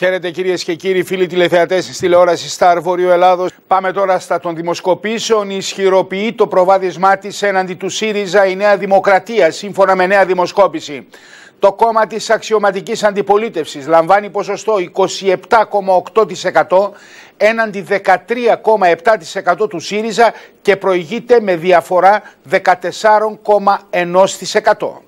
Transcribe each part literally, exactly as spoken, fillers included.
Χαίρετε κυρίες και κύριοι φίλοι τηλεθεατές της τηλεόρασης Star Βορείου Ελλάδος. Πάμε τώρα στα των δημοσκοπήσεων. Ισχυροποιεί το προβάδισμά της έναντι του ΣΥΡΙΖΑ η Νέα Δημοκρατία, σύμφωνα με νέα δημοσκόπηση. Το κόμμα της αξιωματικής αντιπολίτευσης λαμβάνει ποσοστό είκοσι επτά κόμμα οκτώ τοις εκατό έναντι δεκατρία κόμμα επτά τοις εκατό του ΣΥΡΙΖΑ και προηγείται με διαφορά δεκατέσσερα κόμμα ένα τοις εκατό.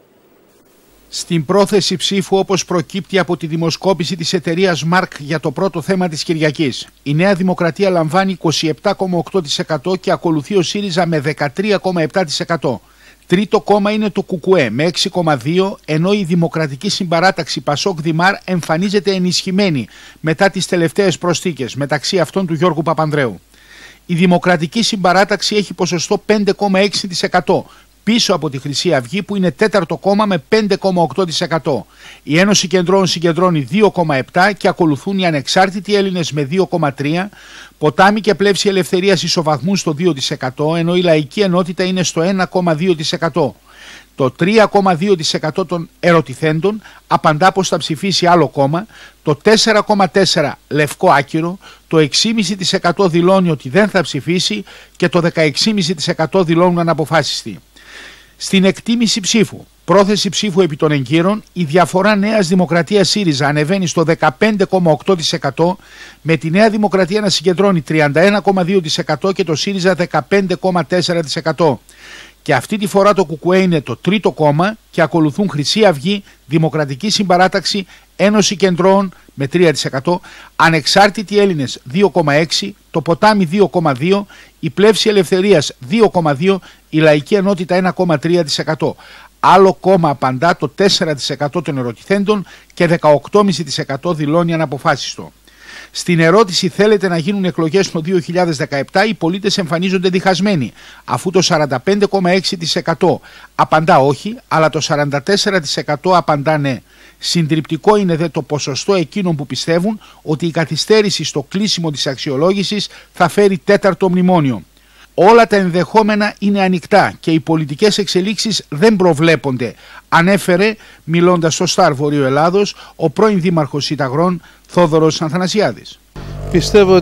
Στην πρόθεση ψήφου, όπως προκύπτει από τη δημοσκόπηση της εταιρείας Μάρκ για το πρώτο θέμα της Κυριακής, η Νέα Δημοκρατία λαμβάνει είκοσι επτά κόμμα οκτώ τοις εκατό και ακολουθεί ο ΣΥΡΙΖΑ με δεκατρία κόμμα επτά τοις εκατό. Τρίτο κόμμα είναι το ΚΚΕ με έξι κόμμα δύο τοις εκατό, ενώ η Δημοκρατική Συμπαράταξη Πασόκ Δημάρ εμφανίζεται ενισχυμένη μετά τις τελευταίες προσθήκες, μεταξύ αυτών του Γιώργου Παπανδρέου. Η Δημοκρατική Συμπαράταξη έχει ποσοστό πέντε κόμμα έξι τοις εκατό, πίσω από τη Χρυσή Αυγή που είναι τέταρτο κόμμα με πέντε κόμμα οκτώ τοις εκατό. Η Ένωση Κεντρών συγκεντρώνει δύο κόμμα επτά τοις εκατό και ακολουθούν οι Ανεξάρτητοι Έλληνες με δύο κόμμα τρία τοις εκατό, Ποτάμι και Πλεύση Ελευθερίας ισοβαθμούν στο δύο τοις εκατό, ενώ η Λαϊκή Ενότητα είναι στο ένα κόμμα δύο τοις εκατό. Το τρία κόμμα δύο τοις εκατό των ερωτηθέντων απαντά πως θα ψηφίσει άλλο κόμμα, το τέσσερα κόμμα τέσσερα τοις εκατό λευκό άκυρο, το έξι κόμμα πέντε τοις εκατό δηλώνει ότι δεν θα ψηφίσει και το δεκαέξι κόμμα πέντε τοις εκατό δηλώνουν αναποφάσιστοι. Στην εκτίμηση ψήφου, πρόθεση ψήφου επί των εγκύρων, η διαφορά Νέας Δημοκρατίας ΣΥΡΙΖΑ ανεβαίνει στο δεκαπέντε κόμμα οκτώ τοις εκατό, με τη Νέα Δημοκρατία να συγκεντρώνει τριάντα ένα κόμμα δύο τοις εκατό και το ΣΥΡΙΖΑ δεκαπέντε κόμμα τέσσερα τοις εκατό. Και αυτή τη φορά το ΚΚΕ είναι το τρίτο κόμμα και ακολουθούν Χρυσή Αυγή, Δημοκρατική Συμπαράταξη, Ένωση Κεντρών με τρία τοις εκατό, Ανεξάρτητοι Έλληνες δύο κόμμα έξι τοις εκατό, το Ποτάμι δύο κόμμα δύο τοις εκατό, η Πλεύση Ελευθερίας δύο κόμμα δύο τοις εκατό, η Λαϊκή Ενότητα ένα κόμμα τρία τοις εκατό. Άλλο κόμμα απαντά το τέσσερα τοις εκατό των ερωτηθέντων και δεκαοκτώ κόμμα πέντε τοις εκατό δηλώνει αναποφάσιστο. Στην ερώτηση θέλετε να γίνουν εκλογές το δύο χιλιάδες δεκαεπτά, οι πολίτες εμφανίζονται διχασμένοι, αφού το σαράντα πέντε κόμμα έξι τοις εκατό απαντά όχι, αλλά το σαράντα τέσσερα τοις εκατό απαντά ναι. Συντριπτικό είναι δε το ποσοστό εκείνων που πιστεύουν ότι η καθυστέρηση στο κλείσιμο της αξιολόγησης θα φέρει τέταρτο μνημόνιο. Όλα τα ενδεχόμενα είναι ανοιχτά και οι πολιτικές εξελίξεις δεν προβλέπονται, ανέφερε, μιλώντας στο Star Βορείου Ελλάδος, ο πρώην Δήμαρχος Ιταγρών Θόδωρος Αθανασιάδης. Πιστεύω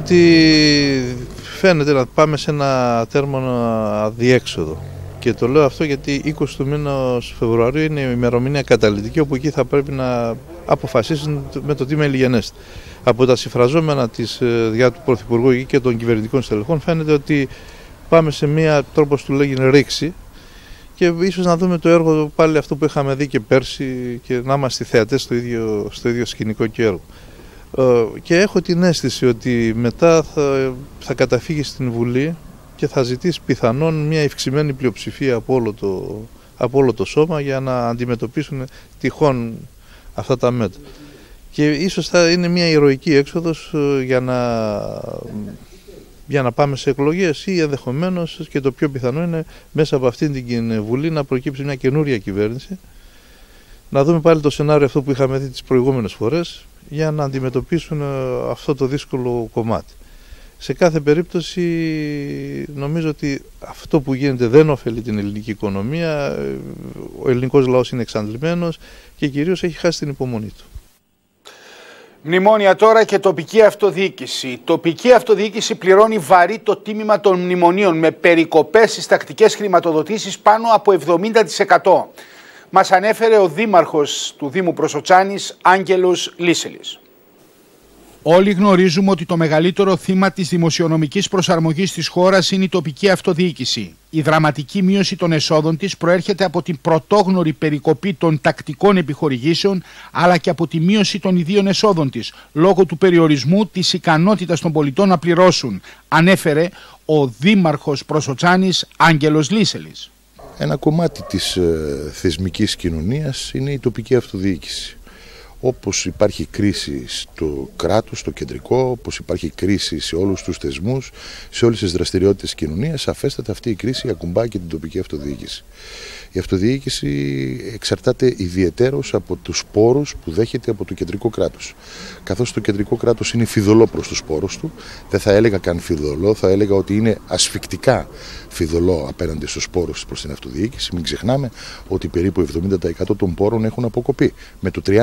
ότι φαίνεται να πάμε σε ένα τέρμονο αδιέξοδο. Και το λέω αυτό γιατί είκοσι του μήνος Φεβρουαρίου είναι η ημερομηνία καταλυτική, όπου εκεί θα πρέπει να αποφασίσουν με το τι μελιγενέστε. Από τα συμφραζόμενα της διά του Πρωθυπουργού και των κυβερνητικών στελεχών φαίνεται ότι πάμε σε μία, τρόπος του λέγει, ρήξη και ίσως να δούμε το έργο πάλι αυτό που είχαμε δει και πέρσι και να είμαστε θεατές στο ίδιο, στο ίδιο σκηνικό και έργο. Ε, και έχω την αίσθηση ότι μετά θα, θα καταφύγει στην Βουλή και θα ζητήσει πιθανόν μια ευξημένη πλειοψηφία από όλο το, από όλο το σώμα για να αντιμετωπίσουν τυχόν αυτά τα μέτρα. Και ίσως θα είναι μια ηρωική έξοδος για να... για να πάμε σε εκλογές ή ενδεχομένως, και το πιο πιθανό είναι μέσα από αυτήν την Βουλή να προκύψει μια καινούρια κυβέρνηση. Να δούμε πάλι το σενάριο αυτό που είχαμε δει τις προηγούμενες φορές για να αντιμετωπίσουν αυτό το δύσκολο κομμάτι. Σε κάθε περίπτωση νομίζω ότι αυτό που γίνεται δεν ωφελεί την ελληνική οικονομία, ο ελληνικός λαός είναι εξαντλημένος και κυρίως έχει χάσει την υπομονή του. Μνημόνια τώρα και τοπική αυτοδιοίκηση. Η τοπική αυτοδιοίκηση πληρώνει βαρύ το τίμημα των μνημονίων με περικοπές στις τακτικές χρηματοδοτήσεις πάνω από εβδομήντα τοις εκατό. Μας ανέφερε ο Δήμαρχος του Δήμου Προσοτσάνης, Άγγελος Λίσελης. Όλοι γνωρίζουμε ότι το μεγαλύτερο θύμα της δημοσιονομικής προσαρμογής της χώρας είναι η τοπική αυτοδιοίκηση. Η δραματική μείωση των εσόδων της προέρχεται από την πρωτόγνωρη περικοπή των τακτικών επιχορηγήσεων, αλλά και από τη μείωση των ιδίων εσόδων της, λόγω του περιορισμού της ικανότητας των πολιτών να πληρώσουν, ανέφερε ο Δήμαρχος Προσοτσάνης, Άγγελος Λίσελης. Ένα κομμάτι της ε, θεσμικής κοινωνίας είναι η τοπική αυτοδιοίκηση. Όπως υπάρχει κρίση στο κράτος, στο κεντρικό, όπως υπάρχει κρίση σε όλους τους θεσμούς, σε όλες τις δραστηριότητες της κοινωνίας, σαφέστατα αυτή η κρίση ακουμπάει και την τοπική αυτοδιοίκηση. Η αυτοδιοίκηση εξαρτάται ιδιαιτέρως από τους πόρους που δέχεται από το κεντρικό κράτος. Καθώς το κεντρικό κράτος είναι φιδωλό προς τους πόρους του, δεν θα έλεγα καν φιδωλό, θα έλεγα ότι είναι ασφικτικά φιδωλό απέναντι στους πόρους προς την αυτοδιοίκηση. Μην ξεχνάμε ότι περίπου εβδομήντα τοις εκατό των πόρων έχουν αποκοπεί. Με το τριάντα με τριάντα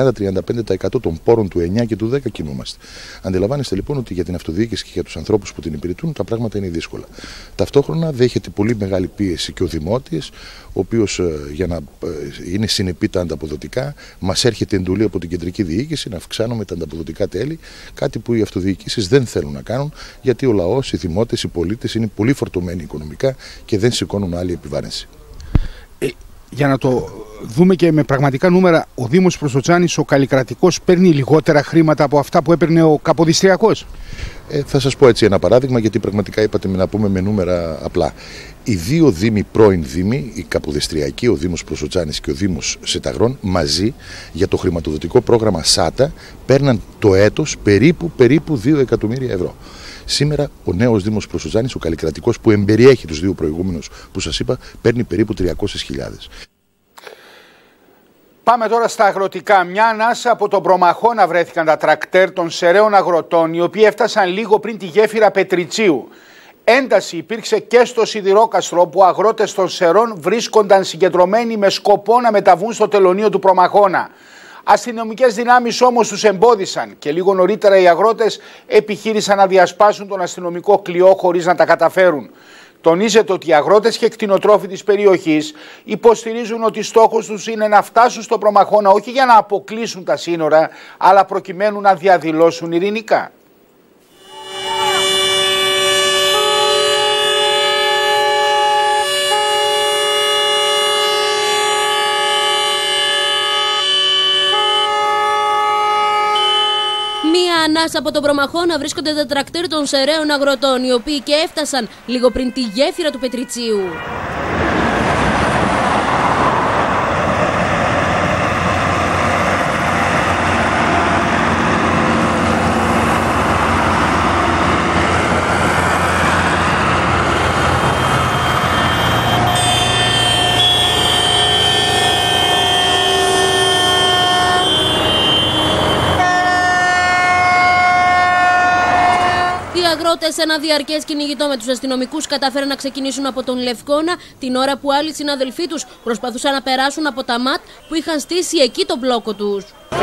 πέντε τοις εκατό των πόρων του εννιά και του δέκα κινούμαστε. Αντιλαμβάνεστε λοιπόν ότι για την αυτοδιοίκηση και για τους ανθρώπους που την υπηρετούν τα πράγματα είναι δύσκολα. Ταυτόχρονα δέχεται πολύ μεγάλη πίεση και ο Δημότης, ο οποίος για να είναι συνεπή τα ανταποδοτικά, μας έρχεται εντολή από την κεντρική διοίκηση να αυξάνουμε τα ανταποδοτικά τέλη, κάτι που οι αυτοδιοικήσεις δεν θέλουν να κάνουν, γιατί ο λαός, οι δημότες, οι πολίτες είναι πολύ φορτωμένοι οικονομικά και δεν σηκώνουν άλλη επιβάρυνση. Ε, για να το δούμε και με πραγματικά νούμερα, ο Δήμος Προσοτσάνης, ο Καλλικρατικός, παίρνει λιγότερα χρήματα από αυτά που έπαιρνε ο Καποδιστριακός. Ε, θα σας πω έτσι ένα παράδειγμα, γιατί πραγματικά είπατε να πούμε με νούμερα απλά. Οι δύο δήμοι, πρώην δήμοι, η Καποδιστριακή, ο Δήμος Προσοτσάνης και ο Δήμος Σεταγρών, μαζί για το χρηματοδοτικό πρόγραμμα ΣΑΤΑ παίρναν το έτος περίπου, περίπου δύο εκατομμύρια ευρώ. Σήμερα ο νέος Δήμος Προσοτσάνης, ο Καλλικρατικός, που εμπεριέχει τους δύο προηγούμενους που σας είπα, παίρνει περίπου τριακόσιες χιλιάδες. Πάμε τώρα στα αγροτικά. Μια ανάσα από τον Προμαχώνα βρέθηκαν τα τρακτέρ των σεραίων αγροτών, οι οποίοι έφτασαν λίγο πριν τη γέφυρα Πετριτσίου. Ένταση υπήρξε και στο Σιδηρόκαστρο, όπου αγρότες των Σερών βρίσκονταν συγκεντρωμένοι με σκοπό να μεταβούν στο τελωνείο του Προμαχώνα. Αστυνομικές δυνάμεις όμως τους εμπόδισαν και λίγο νωρίτερα οι αγρότες επιχείρησαν να διασπάσουν τον αστυνομικό κλειό χωρίς να τα καταφέρουν. Τονίζεται ότι οι αγρότες και κτηνοτρόφοι της περιοχής υποστηρίζουν ότι στόχος τους είναι να φτάσουν στο Προμαχώνα όχι για να αποκλείσουν τα σύνορα, αλλά προκειμένου να διαδηλώσουν ειρηνικά. Μία ανάσα από τον Προμαχώνα βρίσκονται τα τρακτέρ των σεραίων αγροτών, οι οποίοι και έφτασαν λίγο πριν τη γέφυρα του Πετριτσίου. Οι αγρότες σε ένα διαρκές κυνηγητό με τους αστυνομικούς καταφέραν να ξεκινήσουν από τον Λευκώνα, την ώρα που άλλοι συναδελφοί τους προσπαθούσαν να περάσουν από τα ΜΑΤ που είχαν στήσει εκεί τον μπλόκο τους.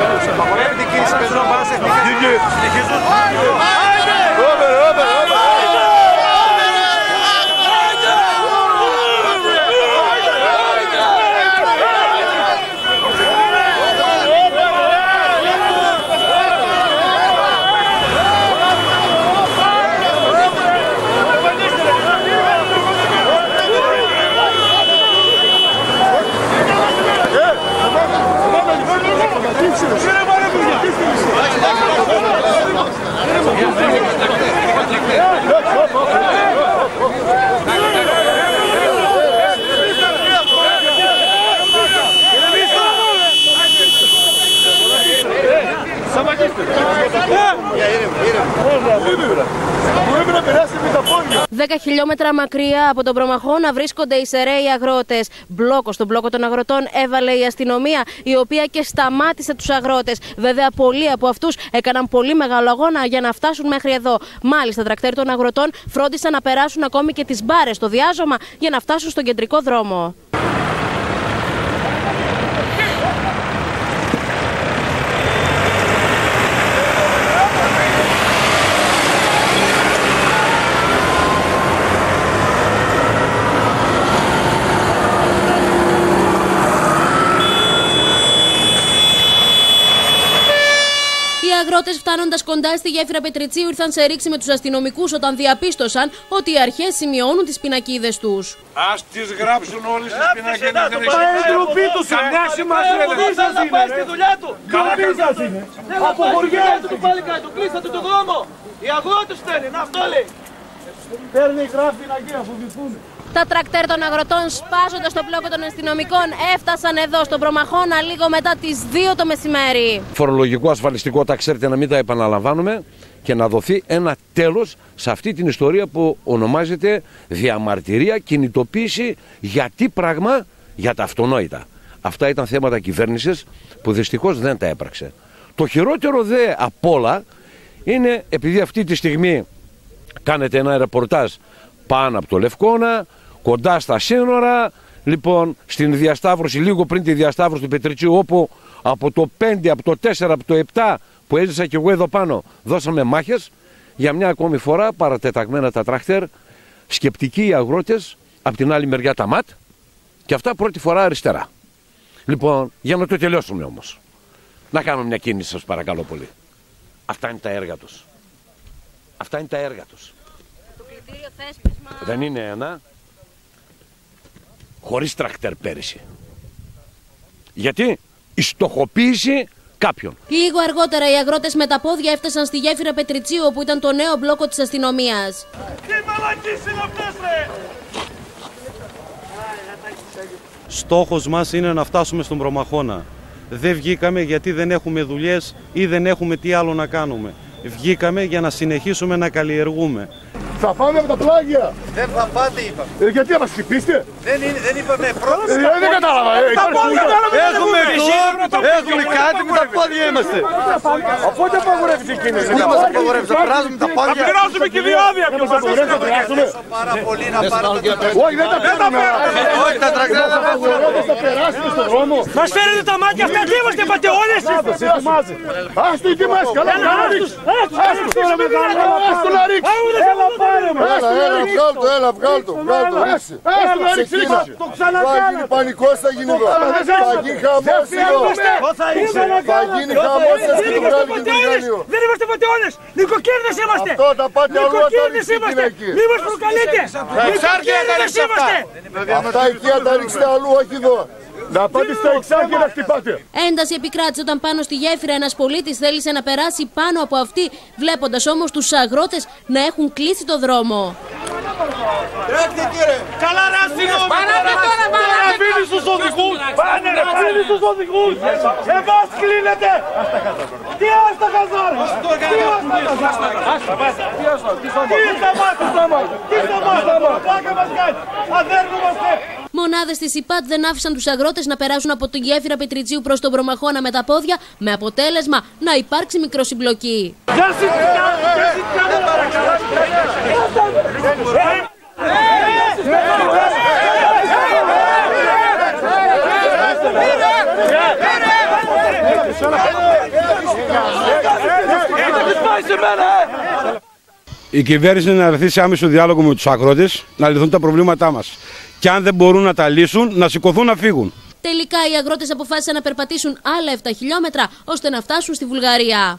Δέκα χιλιόμετρα μακριά από τον Προμαχώνα βρίσκονται οι σεραίοι αγρότες. Μπλόκο στον μπλόκο των αγροτών έβαλε η αστυνομία, η οποία και σταμάτησε τους αγρότες. Βέβαια, πολλοί από αυτούς έκαναν πολύ μεγάλο αγώνα για να φτάσουν μέχρι εδώ. Μάλιστα, τρακτέρ των αγροτών φρόντισαν να περάσουν ακόμη και τις μπάρες στο διάζωμα για να φτάσουν στον κεντρικό δρόμο. Οι αγρότες, φτάνοντας κοντά στη γέφυρα Πετριτσίου, ήρθαν σε ρήξη με τους αστυνομικούς όταν διαπίστωσαν ότι οι αρχές σημειώνουν τις πινακίδες τους. Ας τις γράψουν όλες τις πινακίδες. Ντροπή τους, καμιά σημασία δεν θα πάει στη δουλειά του. Ντροπή σας είναι. Αποχωριέται του πάλι κάτω, κλείσατε το δρόμο. Οι αγρότες φταίνουν, αυτό λέει. Παίρνει γράφει πινακίδα, φοβηθούν. Τα τρακτέρ των αγροτών, σπάζοντας το μπλόκο των αστυνομικών, έφτασαν εδώ στον Προμαχώνα λίγο μετά τις δύο το μεσημέρι. Φορολογικό, ασφαλιστικό, τα ξέρετε, να μην τα επαναλαμβάνουμε και να δοθεί ένα τέλος σε αυτή την ιστορία που ονομάζεται διαμαρτυρία, κινητοποίηση. Για τι πράγμα? Για τα αυτονόητα. Αυτά ήταν θέματα κυβέρνησης που δυστυχώς δεν τα έπραξε. Το χειρότερο δε απ' όλα είναι, επειδή αυτή τη στιγμή κάνετε ένα ρεπορτάζ πάνω από το Λευκώνα, κοντά στα σύνορα, Λοιπόν, στην διασταύρωση, λίγο πριν τη διασταύρωση του Πετριτσίου, όπου από το πέντε, από το τέσσερα, από το επτά που έζησα και εγώ εδώ πάνω, δώσαμε μάχες, για μια ακόμη φορά παρατεταγμένα τα τράχτερ, σκεπτικοί οι αγρότες, από την άλλη μεριά τα ΜΑΤ, και αυτά πρώτη φορά αριστερά. Λοιπόν, για να το τελειώσουμε όμως, να κάνουμε μια κίνηση, σας παρακαλώ πολύ. Αυτά είναι τα έργα τους. Αυτά είναι τα έργα τους. Το κλητήριο θέσπισμα... Δεν είναι ένα, χωρίς τρακτέρ πέρυσι. Γιατί η στοχοποίηση κάποιον. Λίγο αργότερα οι αγρότες με τα πόδια έφτασαν στη γέφυρα Πετριτσίου, όπου ήταν το νέο μπλόκο της αστυνομίας. Τι μαλακίες είναι αυτές, ρε! Στόχος μας είναι να φτάσουμε στον Προμαχώνα. Δεν βγήκαμε γιατί δεν έχουμε δουλειές ή δεν έχουμε τι άλλο να κάνουμε. Βγήκαμε για να συνεχίσουμε να καλλιεργούμε. Θα πάμε από τα πλάγια. Δεν θα πάτε, είπαμε. Ε, γιατί θα μας χτυπήσετε. Δεν, είναι, δεν είπαμε πρώτα. Ε, δεν κατάλαβα. Ε, έχουμε κλό, έχουμε κάτι που τα πόδια είμαστε. Από ό,τι απαγορεύεις η κίνηση. Δεν μας απαγορεύεις, θα περάσουμε τα πόδια. Θα περάσουμε και δύο άδεια. Δεν μας απαγορεύεις να περάσουμε. Πάρα πολύ να πάρετε τα Όχι, δεν τα παίρνουμε. Όχι, τα τρακτέρ δεν θα απαγορεύεις να περάσουμε στον δρόμο. Μας φέρετε τα μάτια αυτά, τι είμαστε πατεώνες. Ας το ετοιμάσεις, καλά να ρίξεις. Ας το να ρίξεις. Έλα, βγάλ' το, έλα, βγάλ' το, βγάλ' το, ρίξε. Ξεκίνα. Θα γίνει πανικός, θα γίνει εδώ. Θα γίνει χαμός εδώ. Θα γίνει χαμός, θα γίνει βγάλει και το μηχανείο. Δεν είμαστε πατεώνες, νοικοκύρδες είμαστε. Αυτό τα πάτε αλλού, θα τα ρίξετε εκεί. Μη μας προκαλείτε. Νοικοκύρδες είμαστε. Αυτά εκεί θα τα ρίξετε αλλού, όχι εδώ. Να πάτε στα εξάρχεια να χτυπάτε. Ένταση επικράτησε όταν πάνω στη γέφυρα ένας πολίτης θέλησε να περάσει πάνω από αυτή, βλέποντας όμως τους αγρότες να έχουν κλείσει το δρόμο. Τρέχτε, κύριε. Καλά ρε αστυνόμοι. Πάνε αφήνεις τους οδηγούς. Πάνε ρε, αφήνεις τους οδηγούς. Εμάς κλείνετε. Τι άστα χαζάρε. Τι άστα χαζάρε. Τι σταμάτης. Τι σταμάτης. Πλάκα μας κάνει. Αδέρνομαστε. Μονάδες της ΙΠΑΤ δεν άφησαν τους αγρότες να περάσουν από τη γέφυρα Πετριτσίου προς τον Προμαχώνα με τα πόδια, με αποτέλεσμα να υπάρξει μικροσυμπλοκή. Η κυβέρνηση είναι να έρθει σε άμεσο διάλογο με τους αγρότες, να λυθούν τα προβλήματά μας. Και αν δεν μπορούν να τα λύσουν, να σηκωθούν να φύγουν. Τελικά οι αγρότες αποφάσισαν να περπατήσουν άλλα επτά χιλιόμετρα ώστε να φτάσουν στη Βουλγαρία.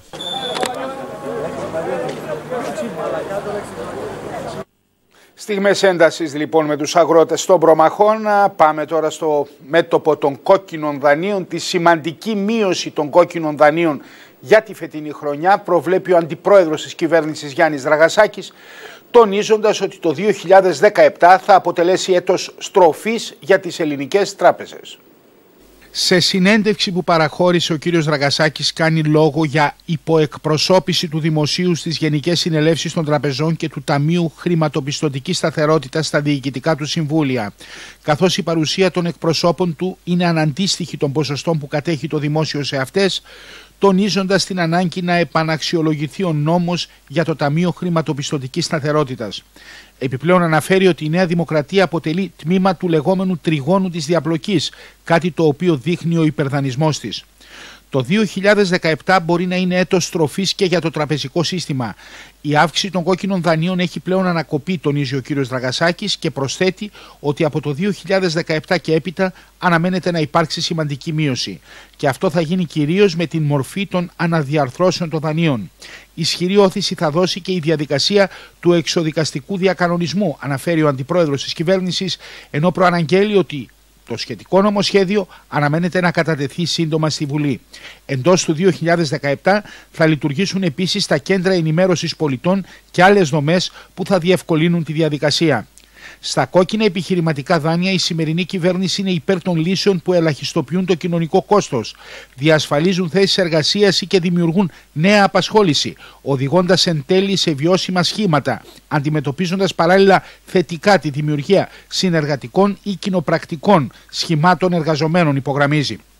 Στιγμές έντασης λοιπόν με τους αγρότες στον Προμαχώνα. Πάμε τώρα στο μέτωπο των κόκκινων δανείων. Τη σημαντική μείωση των κόκκινων δανείων για τη φετινή χρονιά προβλέπει ο αντιπρόεδρος της κυβέρνησης Γιάννης Δραγασάκης, τονίζοντας ότι το δύο χιλιάδες δεκαεπτά θα αποτελέσει έτος στροφής για τις ελληνικές τράπεζες. Σε συνέντευξη που παραχώρησε ο κύριος Δραγασάκης κάνει λόγο για υποεκπροσώπηση του δημοσίου στις Γενικές Συνελεύσεις των Τραπεζών και του Ταμείου Χρηματοπιστωτικής Σταθερότητας στα διοικητικά του συμβούλια, καθώς η παρουσία των εκπροσώπων του είναι αναντίστοιχη των ποσοστών που κατέχει το δημόσιο σε αυτές, τονίζοντας την ανάγκη να επαναξιολογηθεί ο νόμος για το Ταμείο Χρηματοπιστωτικής Σταθερότητας. Επιπλέον αναφέρει ότι η Νέα Δημοκρατία αποτελεί τμήμα του λεγόμενου τριγώνου της διαπλοκής, κάτι το οποίο δείχνει ο υπερδανισμός της. Το δύο χιλιάδες δεκαεπτά μπορεί να είναι έτος στροφής και για το τραπεζικό σύστημα. Η αύξηση των κόκκινων δανείων έχει πλέον ανακοπεί, τονίζει ο κύριος Δραγασάκης, και προσθέτει ότι από το δύο χιλιάδες δεκαεπτά και έπειτα αναμένεται να υπάρξει σημαντική μείωση. Και αυτό θα γίνει κυρίως με την μορφή των αναδιαρθρώσεων των δανείων. Ισχυρή όθηση θα δώσει και η διαδικασία του εξοδικαστικού διακανονισμού, αναφέρει ο αντιπρόεδρος της κυβέρνησης, ενώ προαναγγέλει ότι το σχετικό νομοσχέδιο αναμένεται να κατατεθεί σύντομα στη Βουλή. Εντός του δύο χιλιάδες δεκαεπτά θα λειτουργήσουν επίσης τα κέντρα ενημέρωσης πολιτών και άλλες δομές που θα διευκολύνουν τη διαδικασία. Στα κόκκινα επιχειρηματικά δάνεια η σημερινή κυβέρνηση είναι υπέρ των λύσεων που ελαχιστοποιούν το κοινωνικό κόστος, διασφαλίζουν θέσεις εργασίας και δημιουργούν νέα απασχόληση, οδηγώντας εν τέλει σε βιώσιμα σχήματα, αντιμετωπίζοντας παράλληλα θετικά τη δημιουργία συνεργατικών ή κοινοπρακτικών σχημάτων εργαζομένων, υπογραμμίζει.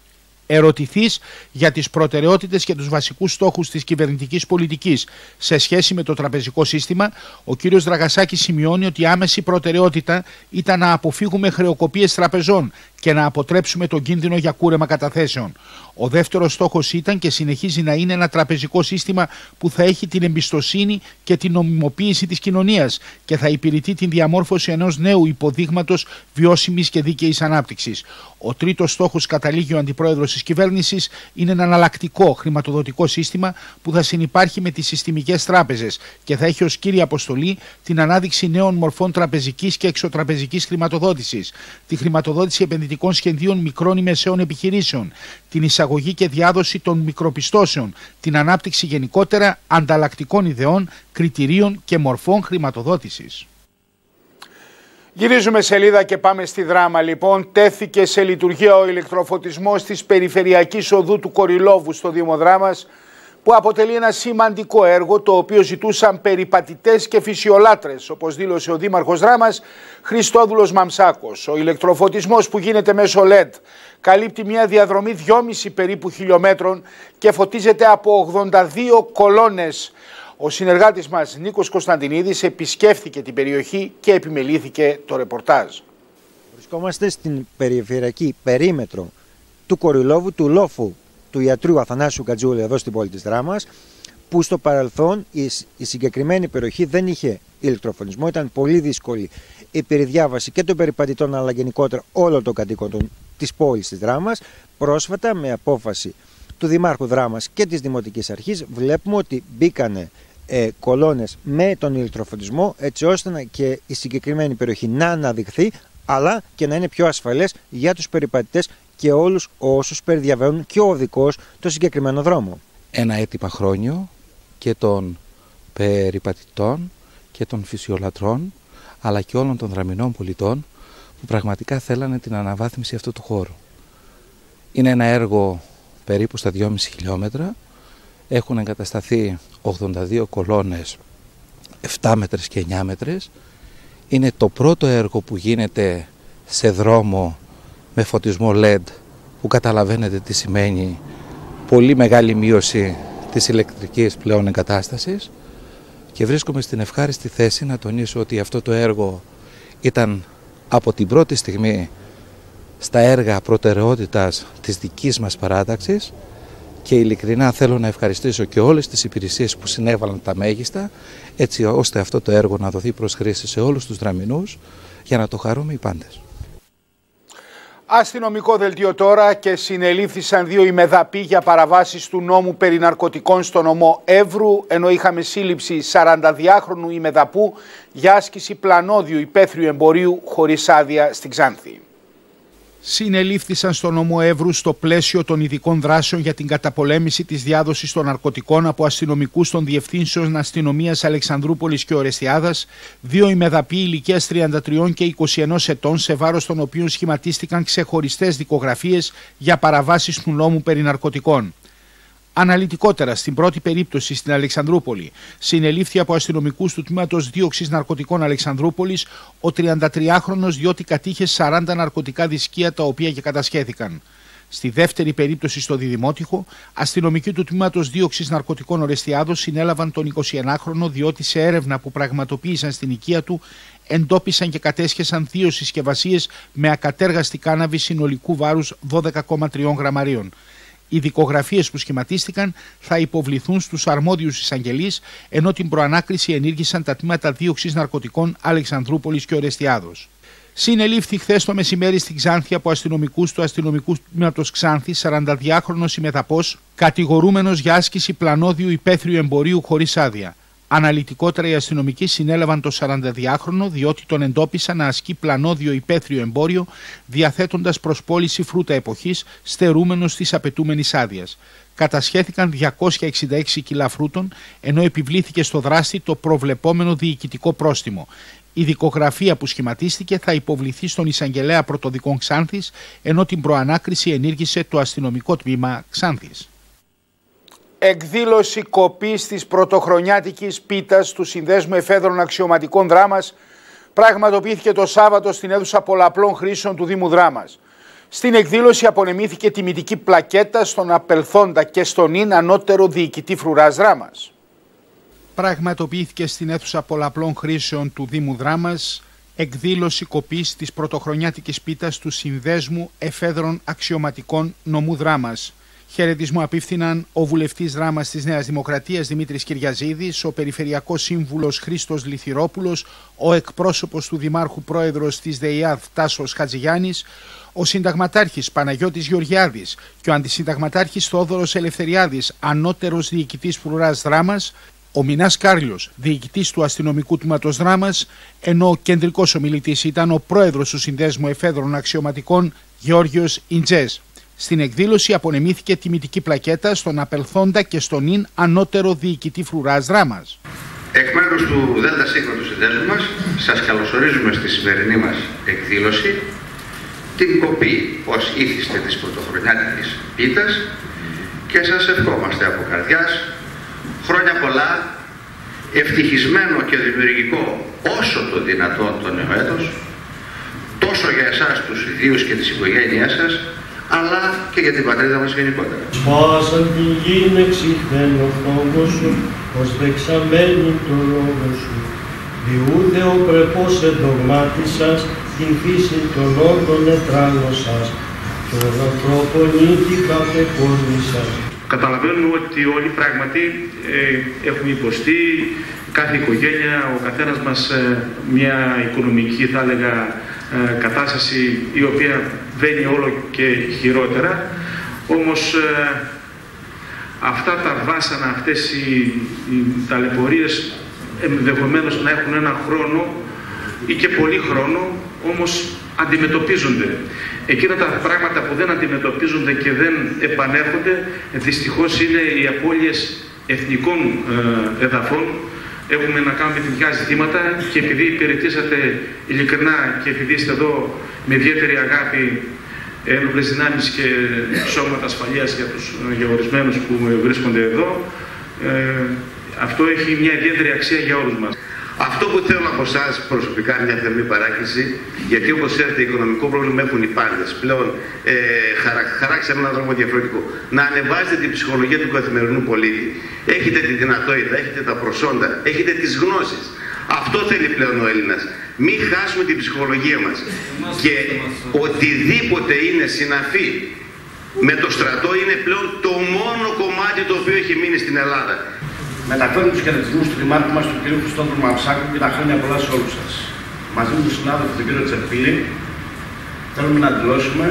ερωτηθείς για τις προτεραιότητες και τους βασικούς στόχους της κυβερνητικής πολιτικής σε σχέση με το τραπεζικό σύστημα, ο κύριος Δραγασάκης σημειώνει ότι η άμεση προτεραιότητα ήταν να αποφύγουμε χρεοκοπίες τραπεζών και να αποτρέψουμε τον κίνδυνο για κούρεμα καταθέσεων. Ο δεύτερος στόχος ήταν και συνεχίζει να είναι ένα τραπεζικό σύστημα που θα έχει την εμπιστοσύνη και την νομιμοποίηση της κοινωνίας και θα υπηρετεί την διαμόρφωση ενός νέου υποδείγματος βιώσιμης και δίκαιης ανάπτυξης. Ο τρίτος στόχος, καταλήγει ο αντιπρόεδρος της κυβέρνησης, είναι ένα εναλλακτικό χρηματοδοτικό σύστημα που θα συνυπάρχει με τις συστημικές τράπεζες και θα έχει ως κύρια αποστολή την ανάδειξη νέων μορφών τραπεζικής και εξωτραπεζικής χρηματοδότησης, τη χρηματοδότηση επενδυτικών σχεδίων μικρών ή μεσαίων επιχειρήσεων, την εισαγωγή και διάδοση των μικροπιστώσεων, την ανάπτυξη γενικότερα ανταλλακτικών ιδεών, κριτηρίων και μορφών χρηματοδότησης. Γυρίζουμε σελίδα και πάμε στη Δράμα. Λοιπόν, τέθηκε σε λειτουργία ο ηλεκτροφωτισμός της περιφερειακής οδού του Κορυλόβου στο Δήμο Δράμας, που αποτελεί ένα σημαντικό έργο το οποίο ζητούσαν περιπατητές και φυσιολάτρες, όπως δήλωσε ο Δήμαρχος Δράμας Χριστόδουλος Μαμσάκος. Ο ηλεκτροφωτισμός που γίνεται μέσω ελ ι ντι καλύπτει μια διαδρομή δυόμισι περίπου χιλιόμετρων και φωτίζεται από ογδόντα δύο κολόνες. Ο συνεργάτης μας Νίκος Κωνσταντινίδης επισκέφθηκε την περιοχή και επιμελήθηκε το ρεπορτάζ. Βρισκόμαστε στην περιφερειακή περίμετρο του Κορυλόβου, του λόφου του ιατρού Αθανάσιου Κατζούλη εδώ στην πόλη της Δράμας, που στο παρελθόν η, η συγκεκριμένη περιοχή δεν είχε ηλεκτροφωτισμό, ήταν πολύ δύσκολη η περιδιάβαση και των περιπατητών αλλά γενικότερα όλων των κατοίκων της πόλης της Δράμας. Πρόσφατα, με απόφαση του Δημάρχου Δράμας και της Δημοτικής Αρχής, βλέπουμε ότι μπήκανε ε, κολόνες με τον ηλεκτροφωτισμό, έτσι ώστε να, και η συγκεκριμένη περιοχή να αναδειχθεί, αλλά και να είναι πιο ασφαλές για τους περιπατητές και όλους όσους περιδιαβαίνουν και οδικώς το συγκεκριμένο δρόμο. Ένα αίτημα χρόνιο και των περιπατητών και των φυσιολατρών, αλλά και όλων των δραμηνών πολιτών που πραγματικά θέλανε την αναβάθμιση αυτού του χώρου. Είναι ένα έργο περίπου στα δυόμισι χιλιόμετρα, έχουν εγκατασταθεί ογδόντα δύο κολόνες επτά μέτρες και εννιά μέτρες. Είναι το πρώτο έργο που γίνεται σε δρόμο με φωτισμό ελ ι ντι, που καταλαβαίνετε τι σημαίνει πολύ μεγάλη μείωση της ηλεκτρικής πλέον εγκατάστασης, και βρίσκομαι στην ευχάριστη θέση να τονίσω ότι αυτό το έργο ήταν από την πρώτη στιγμή στα έργα προτεραιότητας της δικής μας παράταξης, και ειλικρινά θέλω να ευχαριστήσω και όλες τις υπηρεσίες που συνέβαλαν τα μέγιστα, έτσι ώστε αυτό το έργο να δοθεί προς χρήση σε όλους τους δραμηνούς, για να το χαρούμε οι πάντες. Αστυνομικό δελτίο τώρα, και συνελήφθησαν δύο ημεδαποί για παραβάσεις του νόμου περί ναρκωτικών στο νομό Εύρου, ενώ είχαμε σύλληψη σαρανταδυάχρονου ημεδαπού για άσκηση πλανόδιου υπαίθριου εμπορίου χωρίς άδεια στην Ξάνθη. Συνελήφθησαν στο νομό Εύρου στο πλαίσιο των ειδικών δράσεων για την καταπολέμηση της διάδοσης των ναρκωτικών από αστυνομικούς των Διευθύνσεων Αστυνομίας Αλεξανδρούπολης και Ορεστιάδας δύο ημεδαποί ηλικίας τριάντα τρία και είκοσι ένα ετών, σε βάρος των οποίων σχηματίστηκαν ξεχωριστές δικογραφίες για παραβάσεις του νόμου περί ναρκωτικών. Αναλυτικότερα, στην πρώτη περίπτωση στην Αλεξανδρούπολη, συνελήφθη από αστυνομικούς του τμήματος δίωξης ναρκωτικών Αλεξανδρούπολης ο τριαντατριάχρονος, διότι κατήχε σαράντα ναρκωτικά δισκία τα οποία και κατασχέθηκαν. Στη δεύτερη περίπτωση στο Διδημότυχο, αστυνομικοί του τμήματος δίωξης ναρκωτικών Ορεστιάδος συνέλαβαν τον εικοσιενάχρονο, διότι σε έρευνα που πραγματοποίησαν στην οικία του εντόπισαν και κατέσχεσαν δύο συσκευασίες με ακατέργαστη κάναβη συνολικού βάρους δώδεκα κόμμα τρία γραμμαρίων. Οι δικογραφίες που σχηματίστηκαν θα υποβληθούν στους αρμόδιους εισαγγελείς, ενώ την προανάκριση ενήργησαν τα τμήματα δίωξης ναρκωτικών Αλεξανδρούπολης και Ορεστιάδος. Συνελήφθη χθες το μεσημέρι στην Ξάνθη από αστυνομικούς του αστυνομικού τμήματος Ξάνθη σαρανταδυάχρονος ημεδαπός, κατηγορούμενος για άσκηση πλανόδιου υπαίθριου εμπορίου χωρίς άδεια. Αναλυτικότερα, οι αστυνομικοί συνέλαβαν το σαρανταδυάχρονο, διότι τον εντόπισαν να ασκεί πλανόδιο υπαίθριο εμπόριο, διαθέτοντας προς πώληση φρούτα εποχής, στερούμενος της απαιτούμενης άδειας. Κατασχέθηκαν διακόσια εξήντα έξι κιλά φρούτων, ενώ επιβλήθηκε στο δράστη το προβλεπόμενο διοικητικό πρόστιμο. Η δικογραφία που σχηματίστηκε θα υποβληθεί στον εισαγγελέα πρωτοδικών Ξάνθης, ενώ την προανάκριση ενήργησε το αστυνομικό τμήμα Ξάνθης. Εκδήλωση κοπής της πρωτοχρονιάτικης πίτας του Συνδέσμου Εφέδρων Αξιωματικών Δράμας πραγματοποιήθηκε το Σάββατο στην αίθουσα πολλαπλών χρήσεων του Δήμου Δράμας. Στην εκδήλωση απονεμήθηκε τιμητική πλακέτα στον απελθόντα και στον ίν ανώτερο διοικητή Φρουράς Δράμας. Πραγματοποιήθηκε στην αίθουσα πολλαπλών χρήσεων του Δήμου Δράμας εκδήλωση κοπής της πρωτοχρονιάτικης πίτας του Συνδέσμου Εφέδρων Αξιωματικών Νομού Δράμας. Χαιρετισμό απίφθηναν ο βουλευτής Δράμας της Νέας Δημοκρατίας Δημήτρης Κυριαζίδης, ο περιφερειακός σύμβουλος Χρήστος Λιθυρόπουλος, ο εκπρόσωπος του Δημάρχου Πρόεδρος της ΔΕΙΑΔ Τάσος Χατζηγιάννης, ο συνταγματάρχης Παναγιώτης Γεωργιάδης και ο αντισυνταγματάρχης Θόδωρος Ελευθεριάδης, ανώτερος διοικητής Φρουράς Δράμας, ο Μινάς Κάρλιος, διοικητής του αστυνομικού τμήματος Δράμας, ενώ ο κεντρικός ομιλητής ήταν ο πρόεδρος του Συνδέσμου Εφέδρων Αξιωματικών Γεώργιος Ιντζές. Στην εκδήλωση απονεμήθηκε τιμητική πλακέτα στον απελθόντα και στον ίν ανώτερο διοικητή Φρουράς Δράμας. Εκ μέρους του ΔΣ του Συνδέσμου μας, σας καλωσορίζουμε στη σημερινή μας εκδήλωση την κοπή ως ήθιστε της πρωτοχρονιάτικης πίτας και σας ευχόμαστε από καρδιάς χρόνια πολλά, ευτυχισμένο και δημιουργικό όσο το δυνατόν το νέο έτος, τόσο για εσάς τους ιδίους και τις οικογένειές σας, αλλά και για την πατρίδα μας γενικότερα. Σπάσαν τη γη με ξυφμένο φόβο σου, ως δεξαμένη το λόγο σου. Διούδε ο πρεπός εντογμάτισας, την φύση των όντων ετράνωσας, τον ανθρώπο νύχικα πεκόνησας. Καταλαβαίνουμε ότι όλοι πράγματι ε, έχουμε υποστεί, κάθε οικογένεια, ο καθένας μας ε, μια οικονομική, θα έλεγα, ε, κατάσταση η οποία βαίνει όλο και χειρότερα. Όμως ε, αυτά τα βάσανα, αυτές οι, οι ταλαιπωρίες ενδεχομένως να έχουν ένα χρόνο ή και πολύ χρόνο, όμως αντιμετωπίζονται. Εκείνα τα πράγματα που δεν αντιμετωπίζονται και δεν επανέρχονται, δυστυχώς είναι οι απώλειες εθνικών ε, εδαφών. Έχουμε να κάνουμε τέτοια ζητήματα και επειδή υπηρετήσατε ειλικρινά και επειδή είστε εδώ με ιδιαίτερη αγάπη ένοπλες δυνάμεις και σώματα ασφαλείας για τους γεωρισμένους που βρίσκονται εδώ, ε, αυτό έχει μια ιδιαίτερη αξία για όλους μας. Αυτό που θέλω από εσάς προσωπικά είναι μια θερμή παράκληση, γιατί όπως ξέρετε οικονομικό πρόβλημα έχουν οι πάντες. Πλέον ε, χαρα, χαράξαν έναν δρόμο διαφορετικό. Να ανεβάζετε την ψυχολογία του καθημερινού πολίτη. Έχετε τη δυνατότητα, έχετε τα προσόντα, έχετε τις γνώσεις. Αυτό θέλει πλέον ο Έλληνας. Μην χάσουμε την ψυχολογία μας. Και οτιδήποτε είναι συναφή με το στρατό είναι πλέον το μόνο κομμάτι το οποίο έχει μείνει στην Ελλάδα. Μεταφέρουμε τους χαιρετισμούς του Δημάρχου μας, του κ. Χριστόδουλου Μαυσάκου, και τα χρόνια πολλά σε όλους σας. Μαζί με τον συνάδελφο τον κ. Τσερπίλη, θέλουμε να δηλώσουμε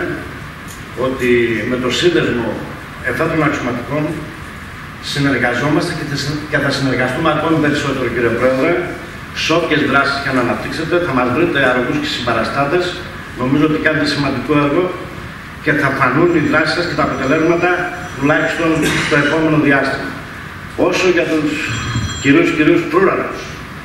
ότι με το Σύνδεσμο Εφέδρων Αξιωματικών συνεργαζόμαστε και θα συνεργαστούμε ακόμη περισσότερο, κύριε Πρόεδρε. Σε όποιες δράσεις και αν αναπτύξετε, θα μας βρείτε αρρωγούς και συμπαραστάτες. Νομίζω ότι κάνετε σημαντικό έργο και θα φανούν οι δράσεις σας και τα αποτελέσματα τουλάχιστον στο επόμενο διάστημα. Όσο για τους κυρίους κυρίους Φρούραρους,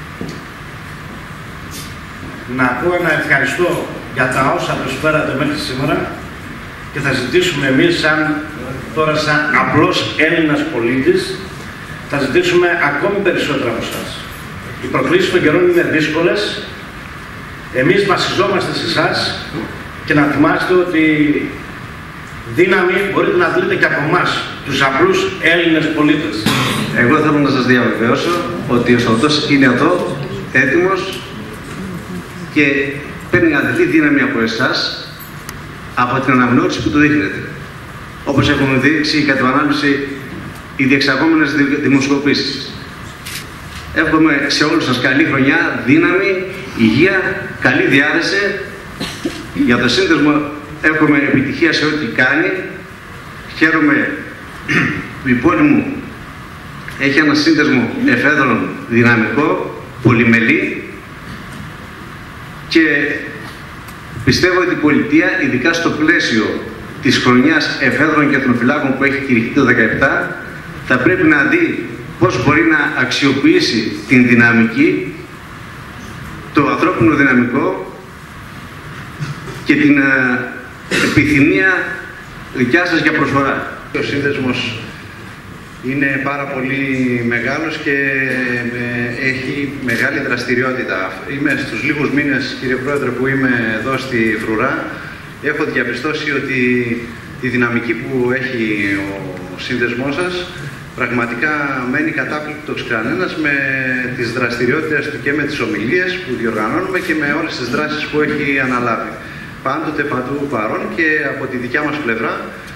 να πω ένα ευχαριστώ για τα όσα προσφέρατε μέχρι σήμερα και θα ζητήσουμε εμείς σαν, τώρα σαν απλός Έλληνας πολίτης, θα ζητήσουμε ακόμη περισσότερα από εσάς. Οι προκλήσεις των καιρών είναι δύσκολες, εμείς βασιζόμαστε σε εσάς και να θυμάστε ότι δύναμη μπορείτε να δείτε και από εμάς, τους απλούς Έλληνες πολίτες. Εγώ θέλω να σας διαβεβαιώσω ότι ο στρατός είναι εδώ, έτοιμος και παίρνει αδελφή δύναμη από εσάς, από την αναγνώριση που του δείχνετε. Όπως έχουμε δείξει κατ' επανάληψη οι διεξαγόμενες δημοσκοπήσεις. Εύχομαι σε όλους σας καλή χρονιά, δύναμη, υγεία, καλή διάθεση. Για το Σύνδεσμο εύχομαι επιτυχία σε ό,τι κάνει. Χαίρομαι που η πόλη μου έχει ένα σύνδεσμο εφέδρων δυναμικό, πολυμελή και πιστεύω ότι η πολιτεία, ειδικά στο πλαίσιο της χρονιάς εφέδρων και εθνοφυλάκων που έχει κηρυχθεί το δύο χιλιάδες δεκαεπτά, θα πρέπει να δει πώς μπορεί να αξιοποιήσει την δυναμική, το ανθρώπινο δυναμικό και την επιθυμία δικιά σας για προσφορά. Ο σύνδεσμος είναι πάρα πολύ μεγάλος και έχει μεγάλη δραστηριότητα. Είμαι στους λίγους μήνες, κύριε Πρόεδρε, που είμαι εδώ στη Φρουρά έχω διαπιστώσει ότι η δυναμική που έχει ο σύνδεσμός σας πραγματικά μένει κατάπληκτος κανένας με τις δραστηριότητες του και με τις ομιλίες που διοργανώνουμε και με όλες τις δράσεις που έχει αναλάβει. Πάντοτε παντού παρόν και από τη δικιά μας πλευρά